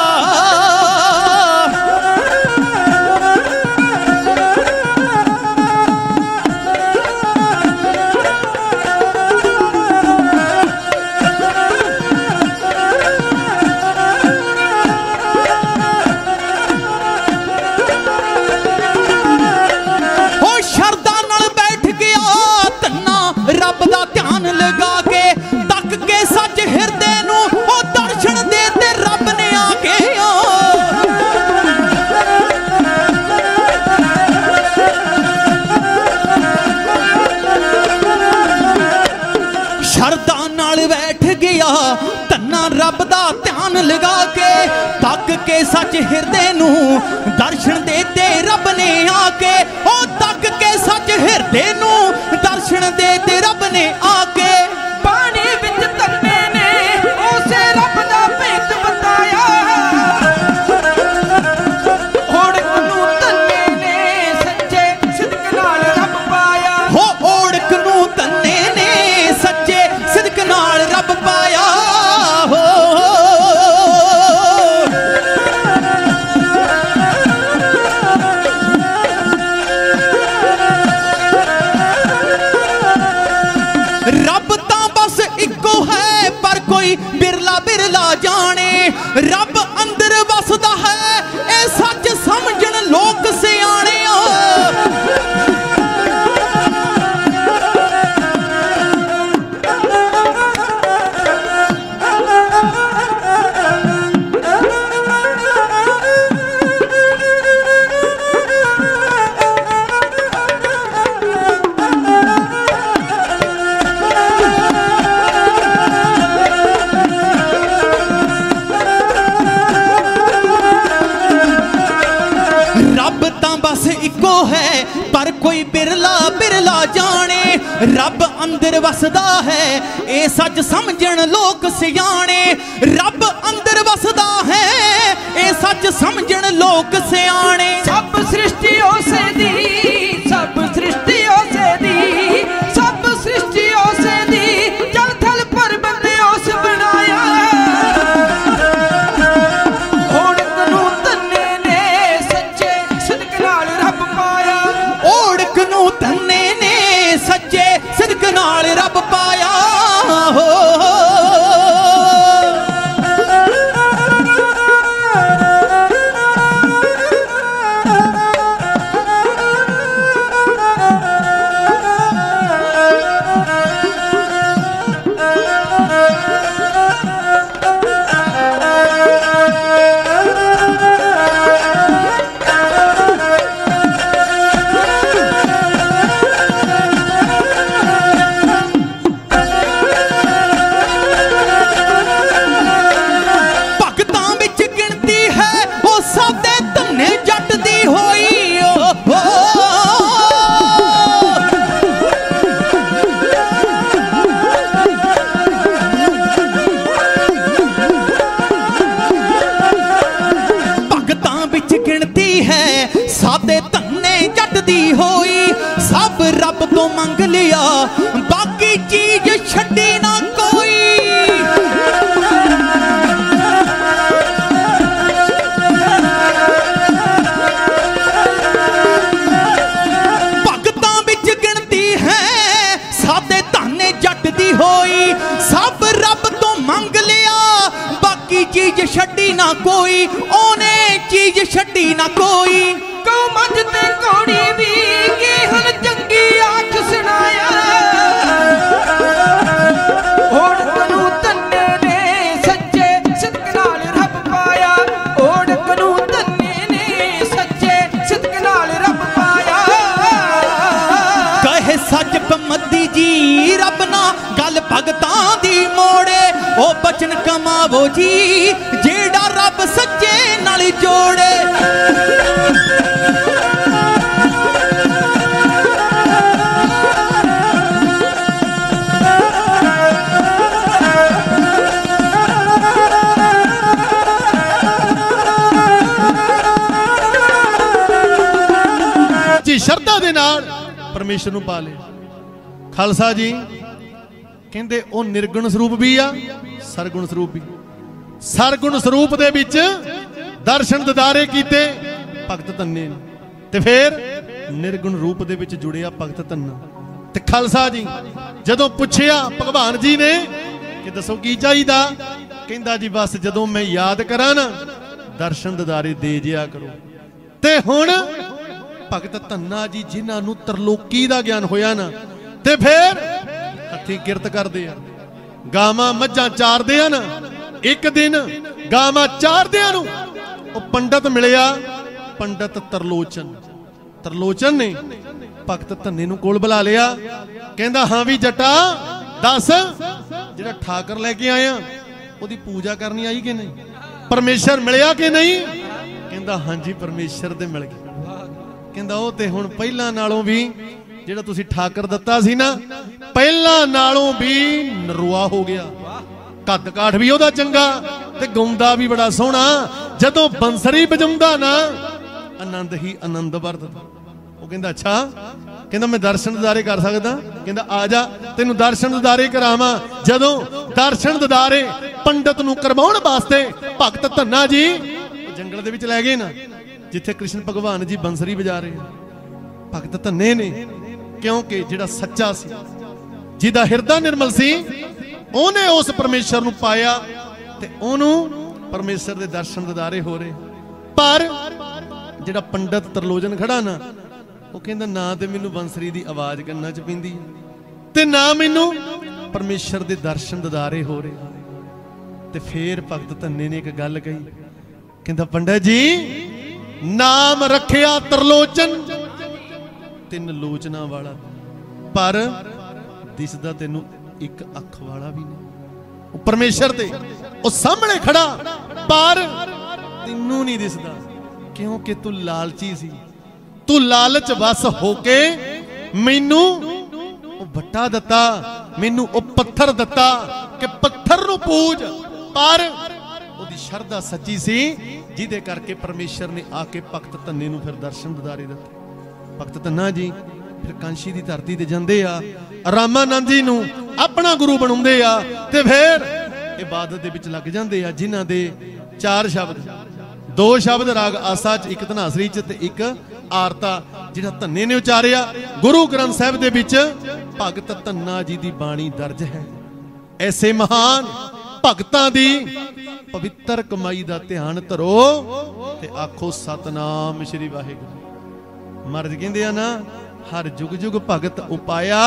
ਰੱਬ ਦਾ ਧਿਆਨ ਲਗਾ ਕੇ ਤੱਕ ਕੇ ਸੱਚ ਹਿਰਦੇ ਨੂੰ ਉਹ ਦਰਸ਼ਨ ਦੇ ਤੇ ਰੱਬ ਨੇ ਆ ਕੇ ਸ਼ਰਧਾ ਨਾਲ ਬੈਠ ਗਿਆ ਧੰਨਾ ਰੱਬ ਦਾ ਧਿਆਨ ਲਗਾ ਕੇ ਤੱਕ ਕੇ ਸੱਚ ਹਿਰਦੇ ਨੂੰ ਦਰਸ਼ਨ ਦੇ ਤੇ ਰੱਬ ਨੇ ਆ ਕੇ ਉਹ ਤੱਕ ਕੇ ਸੱਚ ਹਿਰਦੇ ਨੂੰ ਦਰਸ਼ਨ ਦੇ ਤੇ ਰੱਬ ਨੇ ਆ ਕੇ। ਪਾਣੀ ਵਿੱਚ ਤੰਨੇ ਨੇ ਉਸੇ ਰੱਬ ਦਾ ਭੇਤ ਬਤਾਇਆ, ਓੜਕ ਨੂੰ ਤੰਨੇ ਨੇ ਸੱਚੇ ਸਿਦਕ ਨਾਲ ਰੱਬ ਪਾਇਆ। ਹੋ ਓੜਕ ਨੂੰ ਤੰਨੇ ਨੇ ਸੱਚੇ ਸਿਦਕ ਨਾਲ ਰੱਬ ਪਾਇਆ। ਹੋ ਰੱਬ ਤਾਂ ਬਸ ਇੱਕੋ ਹੈ ਪਰ ਕੋਈ ਬਿਰਲਾ ਬਿਰਲਾ ਜਾਣੇ, ਰੱਬ ਅੰਦਰ ਵਸਦਾ ਹੈ ਇਹ ਸੱਚ ਸਮਝਣ ਲੋਕ ਸਿਆਣੇ। ਰੱਬ ਤਾਂ ਬਸ ਇੱਕੋ ਹੈ ਪਰ ਕੋਈ ਬਿਰਲਾ ਬਿਰਲਾ ਜਾਣੇ, ਰੱਬ ਅੰਦਰ ਵਸਦਾ ਹੈ ਇਹ ਸੱਚ ਸਮਝਣ ਲੋਕ ਸਿਆਣੇ। ਰੱਬ ਅੰਦਰ ਵਸਦਾ ਹੈ ਇਹ ਸੱਚ ਸਮਝਣ ਲੋਕ ਸਿਆਣੇ। ਸਭ ਸ੍ਰਿਸ਼ਟੀ ਉਸੇ ਦੀ, ਸਭ ਸ੍ਰਿਸ਼ਟੀ ਉਸੇ ਦੀ, ਸਭ ਸ੍ਰਿਸ਼ਟੀ ਉਸੇ ਦੀ, ਜਲ ਥਲ ਪਰਬਤ ਉਸ ਬਣਾਇਆ। ਓੜਕ ਨੂੰ ਤੰਨੇ ਨੇ ਸੱਚੇ ਸਿਦਕ ਨਾਲ ਰੱਬ ਪਾਇਆ, ਓੜਕ ਨੂੰ ਤੰਨੇ ਨੇ ਸੱਚੇ ਸਿਦਕ ਨਾਲ ਰੱਬ ਪਾਇਆ। ਹੋ ਸਾਦੇ ਧੰਨੇ ਜੱਟ ਦੀ ਹੋਈ, ਸਭ ਰੱਬ ਤੋਂ ਮੰਗ ਲਿਆ ਬਾਕੀ ਚੀਜ਼ ਛੱਡੀ ਨਾ ਕੋਈ। ਭਗਤਾਂ ਵਿੱਚ ਗਿਣਤੀ ਹੈ ਸਾਦੇ ਧੰਨੇ ਜੱਟ ਦੀ ਹੋਈ, ਸਭ ਰੱਬ ਤੋਂ ਮੰਗ ਲਿਆ ਬਾਕੀ ਚੀਜ਼ ਛੱਡੀ ਨਾ ਕੋਈ, ਉਹਨੇ ਚੀਜ਼ ਛੱਡੀ ਨਾ ਕੋਈ। ਕਉ ਮੱਝ ਤੇ ਘੋੜੀ ਵੀ ਕੀ ਹੁਣ ਚੰਗੀ ਆਖ ਸੁਣਾਇਆ, ਓੜਕ ਨੂੰ ਤੰਨੇ ਨੇ ਸੱਚੇ ਸਿਦਕ ਨਾਲ ਰੱਬ ਪਾਇਆ, ਓੜਕ ਨੂੰ ਤੰਨੇ ਨੇ ਸੱਚੇ ਸਿਦਕ ਨਾਲ ਰੱਬ ਪਾਇਆ। ਕਹੇ ਸੱਚ ਪਮੱਦੀ ਜੀ ਰੱਬ ਨਾ ਗੱਲ भगतां दी मोड़े ओ बचन कमावो जी जेड़ा रब सच्चे नाल जोड़े। शरधा दे नाल परमेश्वर नूं पा ले। खालसा जी कहंदे ओ निर्गुण स्वरूप भी आ सरगुण स्वरूप भी। सरगुण स्वरूप दे विच दर्शन दिदारे कीते भगत धन्ने ने ते फिर निर्गुण रूप दे विच जुड़िया भगत धन्ना। ते खालसा जी जदों पुछया भगवान जी ने कि दसो की चाहिदा, कहंदा जी बस जदों मैं याद करा ना दर्शन दिदारे दे जिया करो। ते हुण भगत धन्ना जी जिन्हां नूं तरलोकी दा ज्ञान होया ना ते फिर हत्थी किरत करदे आ, गावां मੱਝਾਂ चारदे आ ना। एक दिन गावां चारदिਆਂ ਨੂੰ ਉਹ पंडित मिलिया, पंडित तरलोचन। तरलोचन ने भगत धन्ने नूं कोल बुला लिया, कहंदा हां भी जट्टा दस जिहड़ा ठाकर लेके आया ਉਹਦੀ पूजा करनी आई कि नहीं, परमेश्वर मिलिया कि नहीं। कहंदा हां जी परमेश्वर ते मिल गया। कहंदा ਉਹ ਤੇ ਹੁਣ ਪਹਿਲਾਂ ਨਾਲੋਂ ਵੀ ਜਿਹੜਾ ਤੁਸੀਂ ਠਾਕਰ ਦਿੱਤਾ ਸੀ ਨਾ ਪਹਿਲਾਂ ਨਾਲੋਂ ਵੀ ਨਰੂਆ ਹੋ ਗਿਆ। ਕੱਦ ਕਾਠ ਵੀ ਉਹਦਾ ਚੰਗਾ ਤੇ ਗਾਉਂਦਾ ਵੀ ਬੜਾ ਸੋਹਣਾ। ਜਦੋਂ ਬੰਸਰੀ ਵਜਾਉਂਦਾ ਨਾ ਆਨੰਦ ਹੀ ਆਨੰਦ ਵਰਤਦਾ। ਉਹ ਕਹਿੰਦਾ ਅੱਛਾ, ਕਹਿੰਦਾ ਮੈਂ ਦਰਸ਼ਨ ਦਿਦਾਰੇ ਕਰ ਸਕਦਾ। ਕਹਿੰਦਾ ਆ ਜਾ ਤੈਨੂੰ ਦਰਸ਼ਨ ਦਿਦਾਰੇ ਕਰਾਵਾਂ। ਜਦੋਂ ਦਰਸ਼ਨ ਦਿਦਾਰੇ ਪੰਡਤ ਨੂੰ ਕਰਵਾਉਣ ਵਾਸਤੇ ਭਗਤ ਧੰਨਾ ਜੀ ਜੰਗਲ ਦੇ ਵਿੱਚ ਲੈ ਗਏ ਨਾ जिथे कृष्ण भगवान जी बंसरी बजा रहे। भगत धन्ने ने क्योंकि जिहड़ा सच्चा सी जिहदा हिरदा निर्मल सी ओने उस परमेश्वर नूं पाया ते ओनू परमेश्वर दे दर्शन दिदारे हो रहे। पर जिहड़ा पंडित तरलोचन खड़ा ना वो कहंदा ना ते मैनू बंसरी दी आवाज़ कन्नां च पैंदी ते ना मैनू परमेश्वर दे दर्शन दिदारे हो रहे। ते फिर भगत धन्ने ने एक गल कही, कहंदा पंडित जी नाम रखिया तरलोचन तिन लोचना वाला, पर दिसदा तेनू एक अख वाला भी नहीं। परमेश्वर ते ओ सामने खड़ा पर तेनू नहीं दिसदा क्योंकि तू लालची सी। तू लालच वस होके मैनू ओ बट्टा दता, मैनू ओ पत्थर दता कि पत्थर नू पूज। पर ओदी शरधा सच्ची सी जिहदे करके परमेश्वर ने आके भगत धन्ने नूं फिर दर्शन दिदारे दित्ते। भगत धन्ना जी फिर कांशी दी धरती ते जांदे आ, रामानंद जी नूं अपना गुरु बनाउंदे आ ते फिर इबादत दे विच लग जांदे आ। जिन्हां दे चार शब्द, दो शब्द राग आसा च, एक धनासरी च ते एक आरता जिहड़ा धन्ने ने उचारिया। गुरु ग्रंथ साहिब दे विच भगत धन्ना जी दी बाणी दर्ज है। ऐसे महान भगतां दी पवित्र कमाई दा ध्यान धरो ते आखो सतनाम श्री वाहिगुरू। मर्ज कहंदे आ ना हर जुग जुग भगत उपाया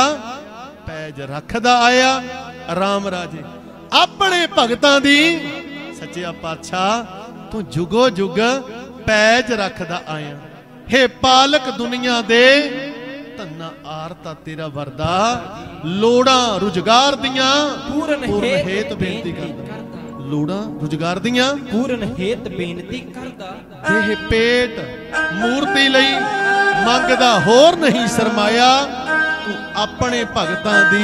पैज रखदा आया राम राजे। अपने भगतां दी सच्चिया पातशाह तू जुगो जुग पैज रखदा आया। हे पालक दुनिया दे धन्ना आरता तेरा वरदा, लोड़ा रुजगार दियां पूर्ण हेत बेनती करदा। लोड़ा रुजगार दियां पूर्ण हेत बेनती करदा। देह पेट मूर्ति लई मंगदा होर नहीं सरमाया। तू अपने भगतां दी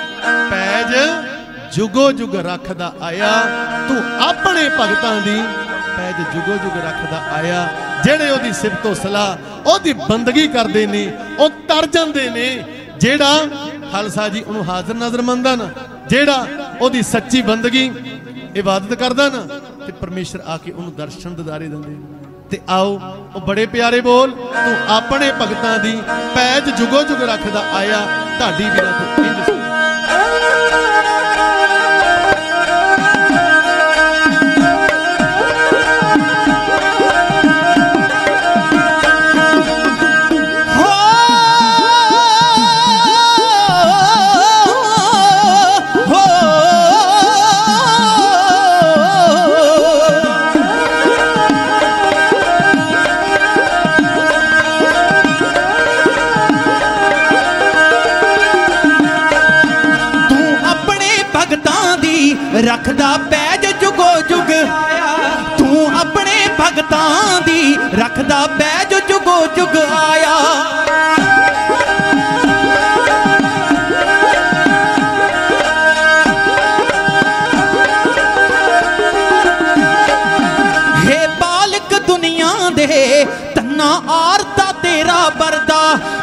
पैज जुगो जुग रखदा आया। तू अपने भगतां दी पैज जुगो जुग रखदा आया। जेड़े ओदी सिफतो सलाह ओदी बंदगी करदे ने ओ तर जांदे ने। जेड़ा खालसा जी उन्होंने हाजर नाजर मंनदा ना, जेड़ा ओदी सच्ची बंदगी इबादत करदा ना ते परमेश्वर आके उन्होंने दर्शन दिदारे दिंदे। ते आओ ओ बड़े प्यारे बोल, तू अपने भगतां दी पैज जुगो जुग रखदा आया। ढाडी वीरां तो इंज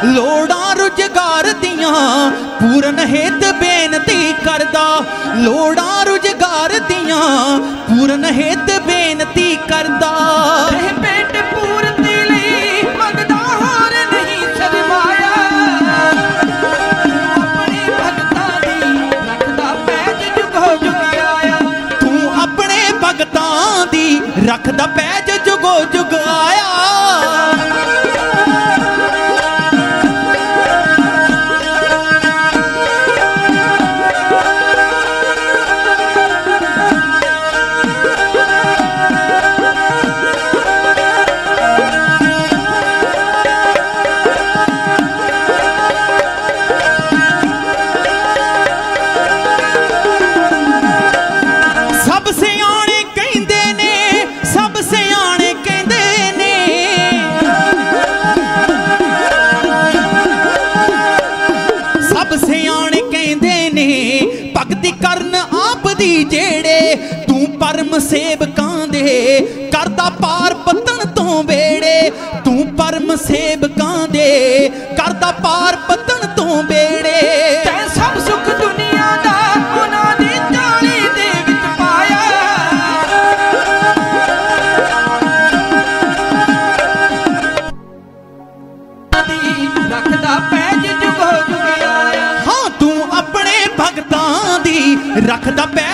लोड़ा रुजगार दियां पूरन हेत बेनती करदा, लोड़ा रुजगार दियां पूरन हेत बेनती करदा। पेट पूरती लई मंगदा होर नहीं शर्माया, अपने भगतां दी रखदा पैज जुगो जुग आया। तू अपने भगतां दी रखदा पैज जुगो जुग आया। करन आप दी जेड़े तू परम सेवकां दे करदा पार पतन तो बेड़े, तू परम सेवकां दे करदा पार पतन तो बेड़े। तै सब सुख दुनिया दा उन्हां दी जाली दे विच पाया, रखदा पैज जुगो जुग आया। हाँ तू अपने भगतां दी रखदा पैज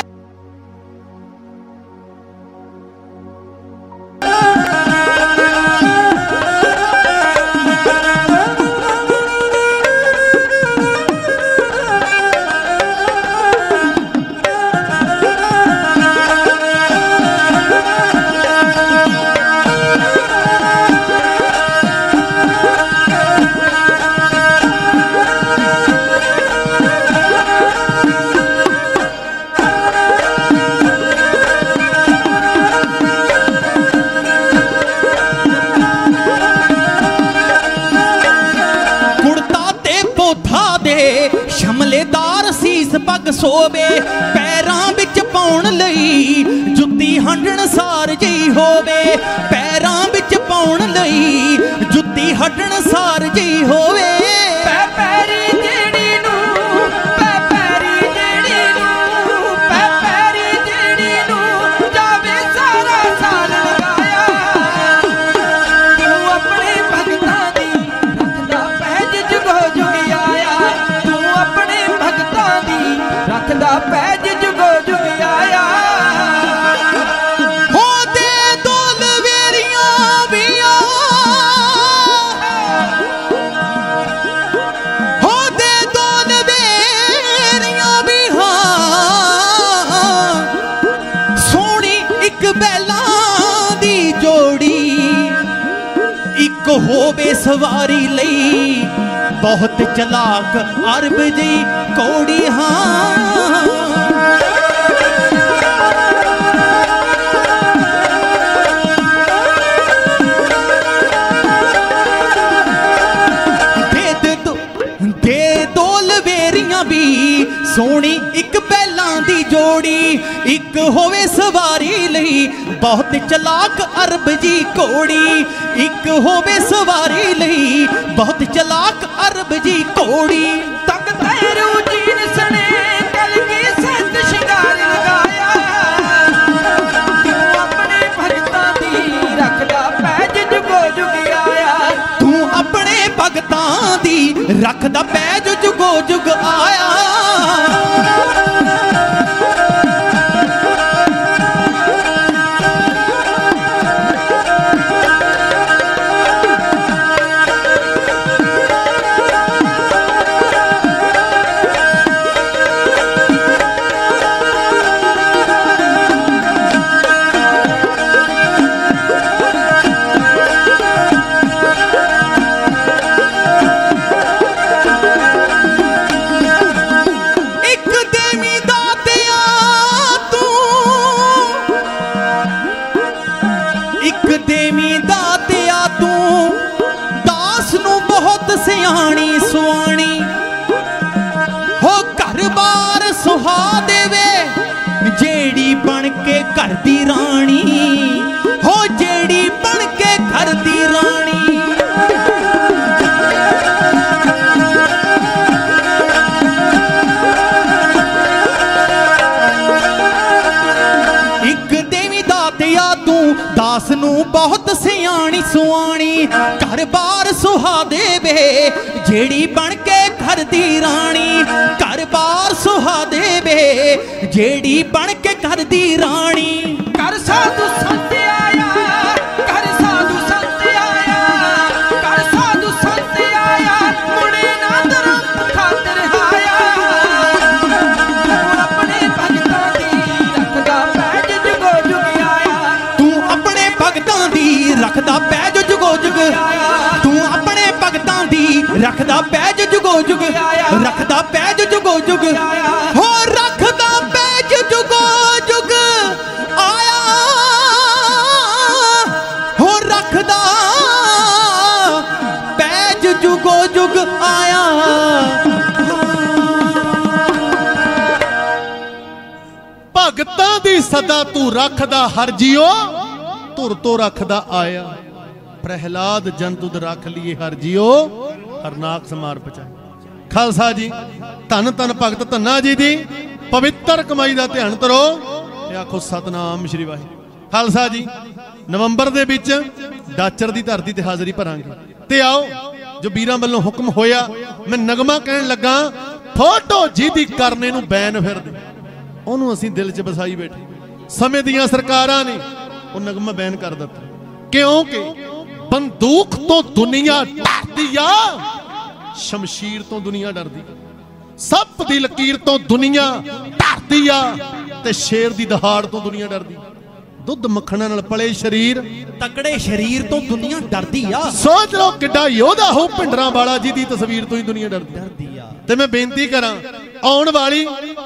शमलेदार सीस पग सोवे, पैरां विच पाउण लई जुत्ती हंडण सार जी होवे, पैरां विच पाउण लई जुत्ती हंडण सार जी होवे। पैरी जेड़ी नूं पैरी जेड़ी नूं पैरी जेड़ी नूं जावे सारा साल लगाया। तू अपने भगतां दी रखदा पैज जुगो जुग आया, तू अपने भगतां दी रखदा पैज जुगो जुग आया। हो दे दोल वेरियां बिया, हो दे दोल वेरियां भी हाँ, सोहनी इक बैलां दी जोड़ी इक होवे सवारी लई बहुत चलाक अरब जी कौड़ी। हाँ दे दोल वेरियां भी सोहनी इक बैलां दी जोड़ी इक होवे सवारी लई बहुत चलाक अरब जी घोड़ी, इक होवे सवारी लई बहुत चलाक अरब जी घोड़ी। तक तैरू जीन सने कल की सत शिंगार लगाया, तू अपने भगतां दी रखदा पैज जुगो जुग आया। तू अपने भगतां दी रखदा पैज जुगो जुग आया। सियाणी सुआणी हो घर बार सुहा देवे जेड़ी बन के घर दी रानी, हो जेड़ी बन के घर दी रानी। बहुत सियाणी सुआणी घर बार सुहा देवे जेड़ी बन के घर दी रानी घर बार सुहा देवे जेड़ी बन के घर दी रानी कर साधु संत आया कर साधु संत आया कर साधु संत आया मुड़े ना धर्म खातिर आया अपने भगतां दी रखदा पैज जुगो जुग आया तू अपने भगतां दी रखदा पैज जुगो जुग तू अपने भगतां दी रखदा पैज जुगो जुग रखदा पैज जुगो जुग हो रखदा पैज जुगो जुग आया हो रखदा पैज जुगो जुग आया भगतां दी सदा तू रखदा हर जियो धुर तो रखदा आया प्रहलाद जंतुद रख लिए हर जियो हरनाक समार पचाए। खालसा जी धन धन भगत धन्ना जी दी पवित्र कमाई का ध्यान करो ते आखो सतनाम श्री वाहिगुरू। खालसा जी नवंबर दे विच डाचर दी धरती ते हाज़री भरांगे ते आओ जो वीरां वल्लों हुक्म होया मैं नगमा कहण लगा फोटो जी दी करने नूं बैन फिर दे ओनू असीं दिल च बसाई बैठे समय दियां सरकारां ने वो नगमा बैन कर दिता क्योंकि बंदूक तो दुनिया डरदी आ शमशीर तो दुनिया डरदी सप दी लकीर तो दुनिया डरदी आ ते शेर दी दहाड़ तो दुनिया डरदी दुध मक्खणा नाल पले शरीर तकड़े शरीर तो दुनिया डरदी आ सोच लो किड्डा योधा हो भिंडरां वाला जी दी तस्वीर तो ही दुनिया डरदी आ ते मैं बेनती करां आउण वाली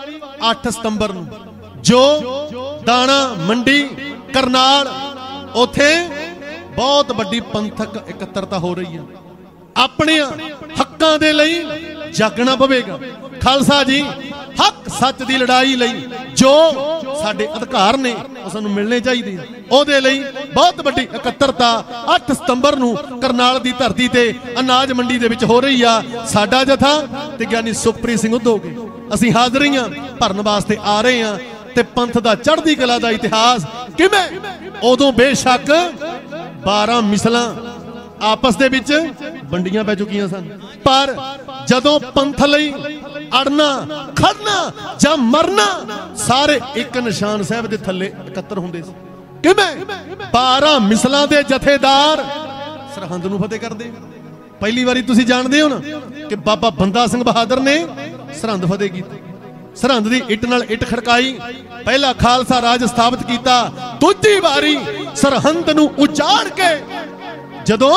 8 सितंबर नूं जो दाणा मंडी करनाल उथे बहुत बड़ी पंथक इकत्तरता हो रही है अपने हक्कां दे लई जागना पवेगा। खालसा जी हक सच दी लड़ाई लई जो साडे अधिकार ने ਉਹ ਸਾਨੂੰ ਮਿਲਣੇ ਚਾਹੀਦੇ ਉਹਦੇ ਲਈ ਬਹੁਤ ਵੱਡੀ ਇਕੱਤਰਤਾ 8 ਸਤੰਬਰ ਨੂੰ ਕਰਨਾਲ ਦੀ ਧਰਤੀ ਤੇ ਅਨਾਜ ਮੰਡੀ ਦੇ ਵਿੱਚ ਹੋ ਰਹੀ ਆ। ਸਾਡਾ ਜਥਾ ਤੇ ਗਿਆਨੀ ਸੁਖਪ੍ਰੀਤ ਸਿੰਘ ਉਦੋਗੇ ਅਸੀਂ ਹਾਜ਼ਰੀਆਂ ਭਰਨ ਵਾਸਤੇ ਆ ਰਹੇ ਹਾਂ ਤੇ ਪੰਥ ਦਾ ਚੜ੍ਹਦੀ ਕਲਾ ਦਾ ਇਤਿਹਾਸ ਕਿਵੇਂ ਉਦੋਂ ਬੇਸ਼ੱਕ 12 ਮਿਸਲਾਂ आपस दे विच वंडियां पै चुकियां सन पर जदों पंथ लई अड़ना खड़ना जां मरना सारे एक निशान साहब दे थल्ले इकत्तर हुंदे सी। किवें 12 मिसलां दे जथेदार सरहंद नूं फतेह करदे। पहली वारी तुसीं जाणदे हो ना कि बाबा बंदा सिंह बहादुर ने सरहंद फतेह कीती सरहंद दी इट नाल इट खड़काई पहला खालसा राज स्थापित कीता दूजी वारी सरहंद नूं उजाड़ के जदों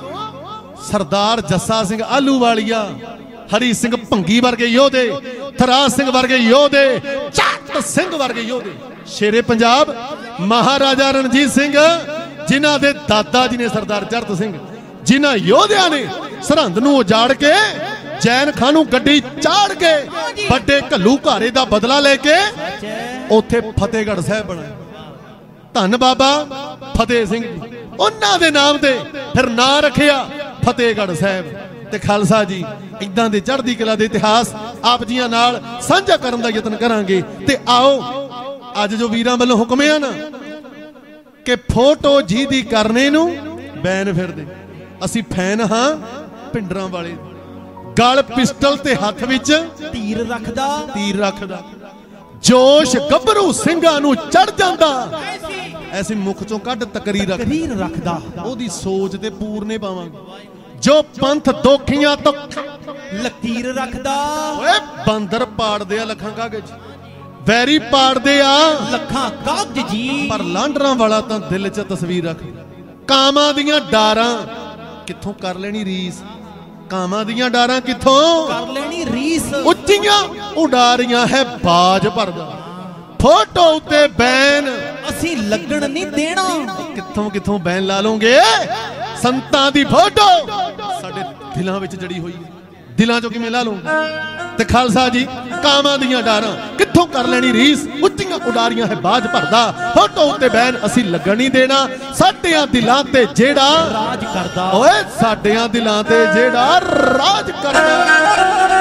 सरदार जस्सा सिंह आलूवालिया हरी सिंह भंगी वर्गे योधे थराज सिंह वर्गे योधे चट सिंह वर्गे योधे शेरे पंजाब महाराजा रणजीत सिंह जिन्हां दे दादा जी ने सरदार जरत सिंह जिन्हां योधिया ने सरहंद नूं उजाड़ के जैन खां नूं गड्डी चाड़ के बड़े घल्लू घारे दा बदला लेके उत्थे फतेहगढ़ साहिब बनाया। धन बाबा फतेह सिंह जी उन्हां दे नाम ते फिर नां रखिया फतेहगढ़ साहिब ते खालसा जी इदां दे चढ़दी कला दे इतिहास आप जियां नाल साझा करन दा यतन करांगे ते आओ अज जो वीरां वल्लों हुक्म है ना कि फोटो जी दी करने नूं बैन फिर दे असीं फैन हां भिंडरां वाले गल पिस्टल ते हत्थ विच तीर रखदा जोश गभरू ਸਿੰਘਾਂ ਨੂੰ ਚੜ ਜਾਂਦਾ ऐसी मुख चों कड तकरीर रखदा ओदी सोच ते पूरने पावांगे जो पंथ दोखियां तो लकीर रखदा ओए बंदर पाड़ दे लखां कागज वैरी पाड़ दे आ लखां कागज जी पर लांडरां वाला तां दिल च तस्वीर रख कामां दियां डारां कित्थों कर लेनी रीस कामां दियां डारां कित्थों कर लेनी रीस ਉੱਚੀਆਂ ਉਡਾਰੀਆਂ है बाज भरदा फोटो उत्ते बैन असी लगन नहीं देना कित्थों कित्थों बैन ला लोगे संतां दी फोटो साडे दिलां विच जड़ी हुई है दिलां चों किवें ला लोगे ते खालसा जी कामां दियां डारां कित्थों कर लेनी रीस ਉੱਚੀਆਂ उडारियां है बाज भरदा फोटो उत्ते बैन असी लगन नहीं देना साडियां दिलां ते जेड़ा राज करदा ओए साडियां दिलां ते जेड़ा राज करदा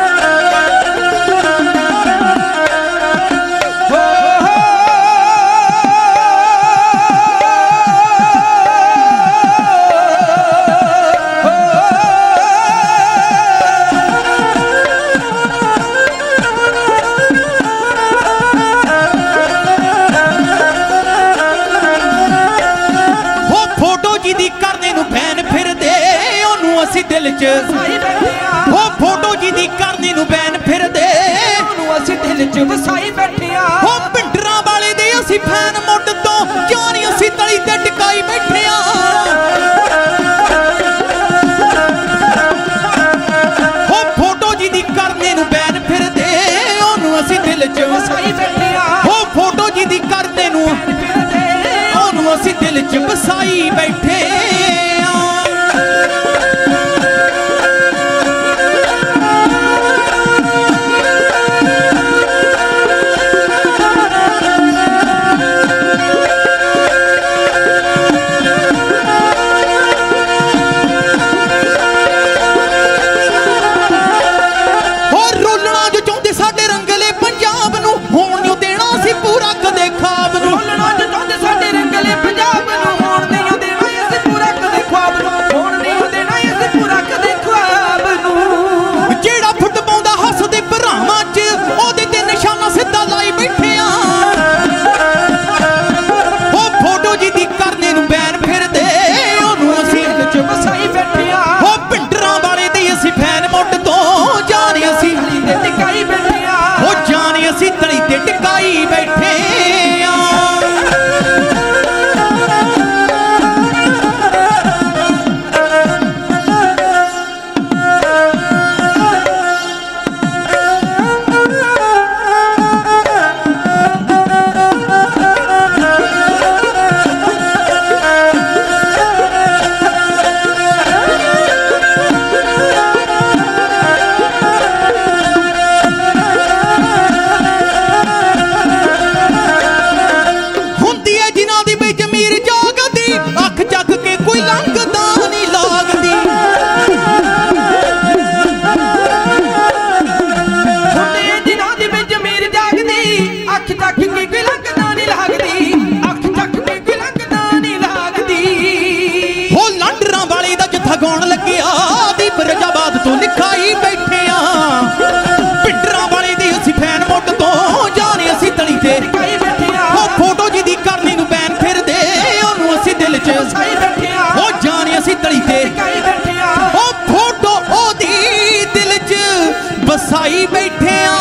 दिल च ਵਸਾਈ ਬੈਠੇ ਆ हो फोटो जी दी करने नू बैन फिर दे ਉਹਨੂੰ ਅਸੀਂ ਦਿਲ ਚ ਵਸਾਈ ਬੈਠੇ ਆ हो पिंडरां वाले दे असी फैन मुੱਢ ਤੋਂ जानी असी तली ते टिकाई बैठे आ हो फोटो जी दी करने नू बैन फिर दे ਉਹਨੂੰ ਅਸੀਂ दिल च ਵਸਾਈ ਬੈਠੇ ਆ हो फोटो जी दी करने नू ਉਹਨੂੰ ਅਸੀਂ दिल च ਵਸਾਈ बैठे ਵਸਾਈ ਬੈਠੇ ਆ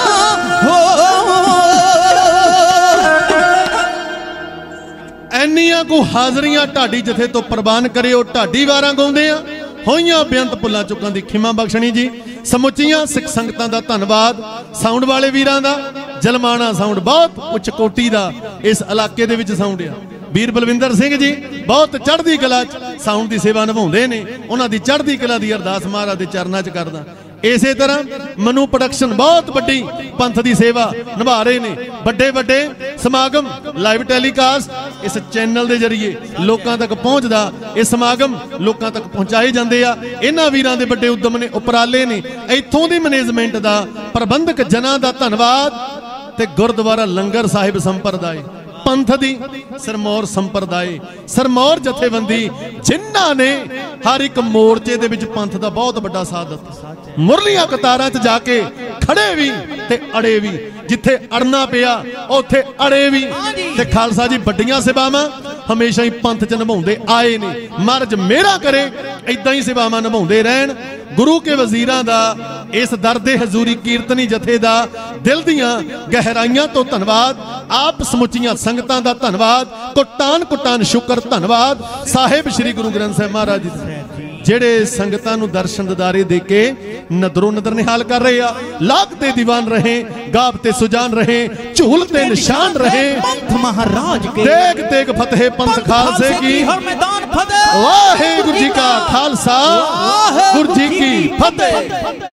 ਐਨੀਆਂ ਕੋ ਹਾਜ਼ਰੀਆਂ ਢਾਡੀ ਜਥੇ ਤੋਂ ਪ੍ਰਵਾਨ ਕਰਿਓ ਢਾਡੀ ਵਾਰਾਂ ਗਾਉਂਦੇ ਆ ਹੋਈਆਂ ਬੇਅੰਤ ਪੁੱਲਾਂ ਚੁੱਕਾਂ ਦੀ ਖਿਮਾ ਬਖਸ਼ਣੀ ਜੀ ਸਮੁੱਚੀਆਂ ਸਿੱਖ ਸੰਗਤਾਂ ਦਾ ਧੰਨਵਾਦ ਸਾਊਂਡ ਵਾਲੇ ਵੀਰਾਂ ਦਾ ਜਲਮਾਣਾ ਸਾਊਂਡ ਬਹੁਤ ਉੱਚ ਕੋਟੀ ਦਾ ਇਸ ਇਲਾਕੇ ਦੇ ਵਿੱਚ ਸਾਊਂਡ ਆ ਵੀਰ ਬਲਵਿੰਦਰ ਸਿੰਘ ਜੀ ਬਹੁਤ ਚੜ੍ਹਦੀ ਕਲਾ ਚ ਸਾਊਂਡ ਦੀ ਸੇਵਾ ਨਿਭਾਉਂਦੇ ਨੇ ਉਹਨਾਂ ਦੀ ਚੜ੍ਹਦੀ ਕਲਾ ਦੀ ਅਰਦਾਸ ਮਹਾਰਾਜ ਦੇ ਚਰਨਾਂ 'ਚ ਕਰਦਾ ਇਸੇ ਤਰ੍ਹਾਂ ਮਨੂ ਪ੍ਰੋਡਕਸ਼ਨ ਬਹੁਤ ਵੱਡੀ ਪੰਥ ਦੀ ਸੇਵਾ ਨਿਭਾ ਰਹੇ ਨੇ ਵੱਡੇ ਵੱਡੇ ਸਮਾਗਮ ਲਾਈਵ ਟੈਲੀਕਾਸਟ ਇਸ ਚੈਨਲ ਦੇ ਜ਼ਰੀਏ ਲੋਕਾਂ ਤੱਕ ਪਹੁੰਚਦਾ ਇਹ ਸਮਾਗਮ ਲੋਕਾਂ ਤੱਕ ਪਹੁੰਚਾਏ ਜਾਂਦੇ ਆ ਇਹਨਾਂ ਵੀਰਾਂ ਦੇ ਵੱਡੇ ਉਦਮ ਨੇ ਉਪਰਾਲੇ ਨੇ ਇੱਥੋਂ ਦੀ ਮੈਨੇਜਮੈਂਟ ਦਾ ਪ੍ਰਬੰਧਕ ਜਨਾਂ ਦਾ ਧੰਨਵਾਦ ਤੇ ਗੁਰਦੁਆਰਾ ਲੰਗਰ ਸਾਹਿਬ ਸੰਪਰਦਾਇ पंथ दी सरमौर संप्रदाय सरमौर जथेबंदी जिन्हां ने हर एक मोर्चे दे विच पंथ दा बहुत बड़ा साथ दिता मुरलियां कतारां च जाके खड़े भी ते अड़े भी जिथे अड़ना पिया उत्थे अड़े भी ते खालसा जी बड़ियां सेवावां हमेशा ही पंथ च निभाउंदे आए ने महाराज मेरा करे इदां ही सेवावां निभाउंदे रहन गुरु के वजीरां दा इस दरदे हजूरी कीर्तनी जथे दा दिल दियां गहराइयां तो धन्नवाद आप समुचियां संगतां दा धन्नवाद कुटान शुक्र धन्नवाद साहिब श्री गुरु ग्रंथ साहिब महाराज जी ਜਿਹੜੇ ਸੰਗਤਾਂ ਨੂੰ ਦਰਸ਼ਨ ਦਿਦਾਰੇ ਦੇ ਕੇ ਨਦਰੋਂ ਨਦਰ ਨਿਹਾਲ ਕਰ ਰਹੇ ਆ ਲਾਗ ਤੇ ਦੀਵਾਨ ਰਹੇ ਗਾਬ ਤੇ ਸੁਜਾਨ ਰਹੇ ਝੂਲ ਤੇ ਨਿਸ਼ਾਨ ਰਹੇ ਪੰਥ ਮਹਾਰਾਜ ਕੇ ਦੇਗ ਦੇਗ ਫਤਿਹ ਪੰਥ ਖਾਲਸੇ ਕੀ ਹਰ ਮੈਦਾਨ ਫਤਿਹ ਵਾਹਿਗੁਰੂ ਜੀ ਕਾ ਖਾਲਸਾ ਵਾਹਿਗੁਰੂ ਜੀ ਕੀ ਫਤਿਹ।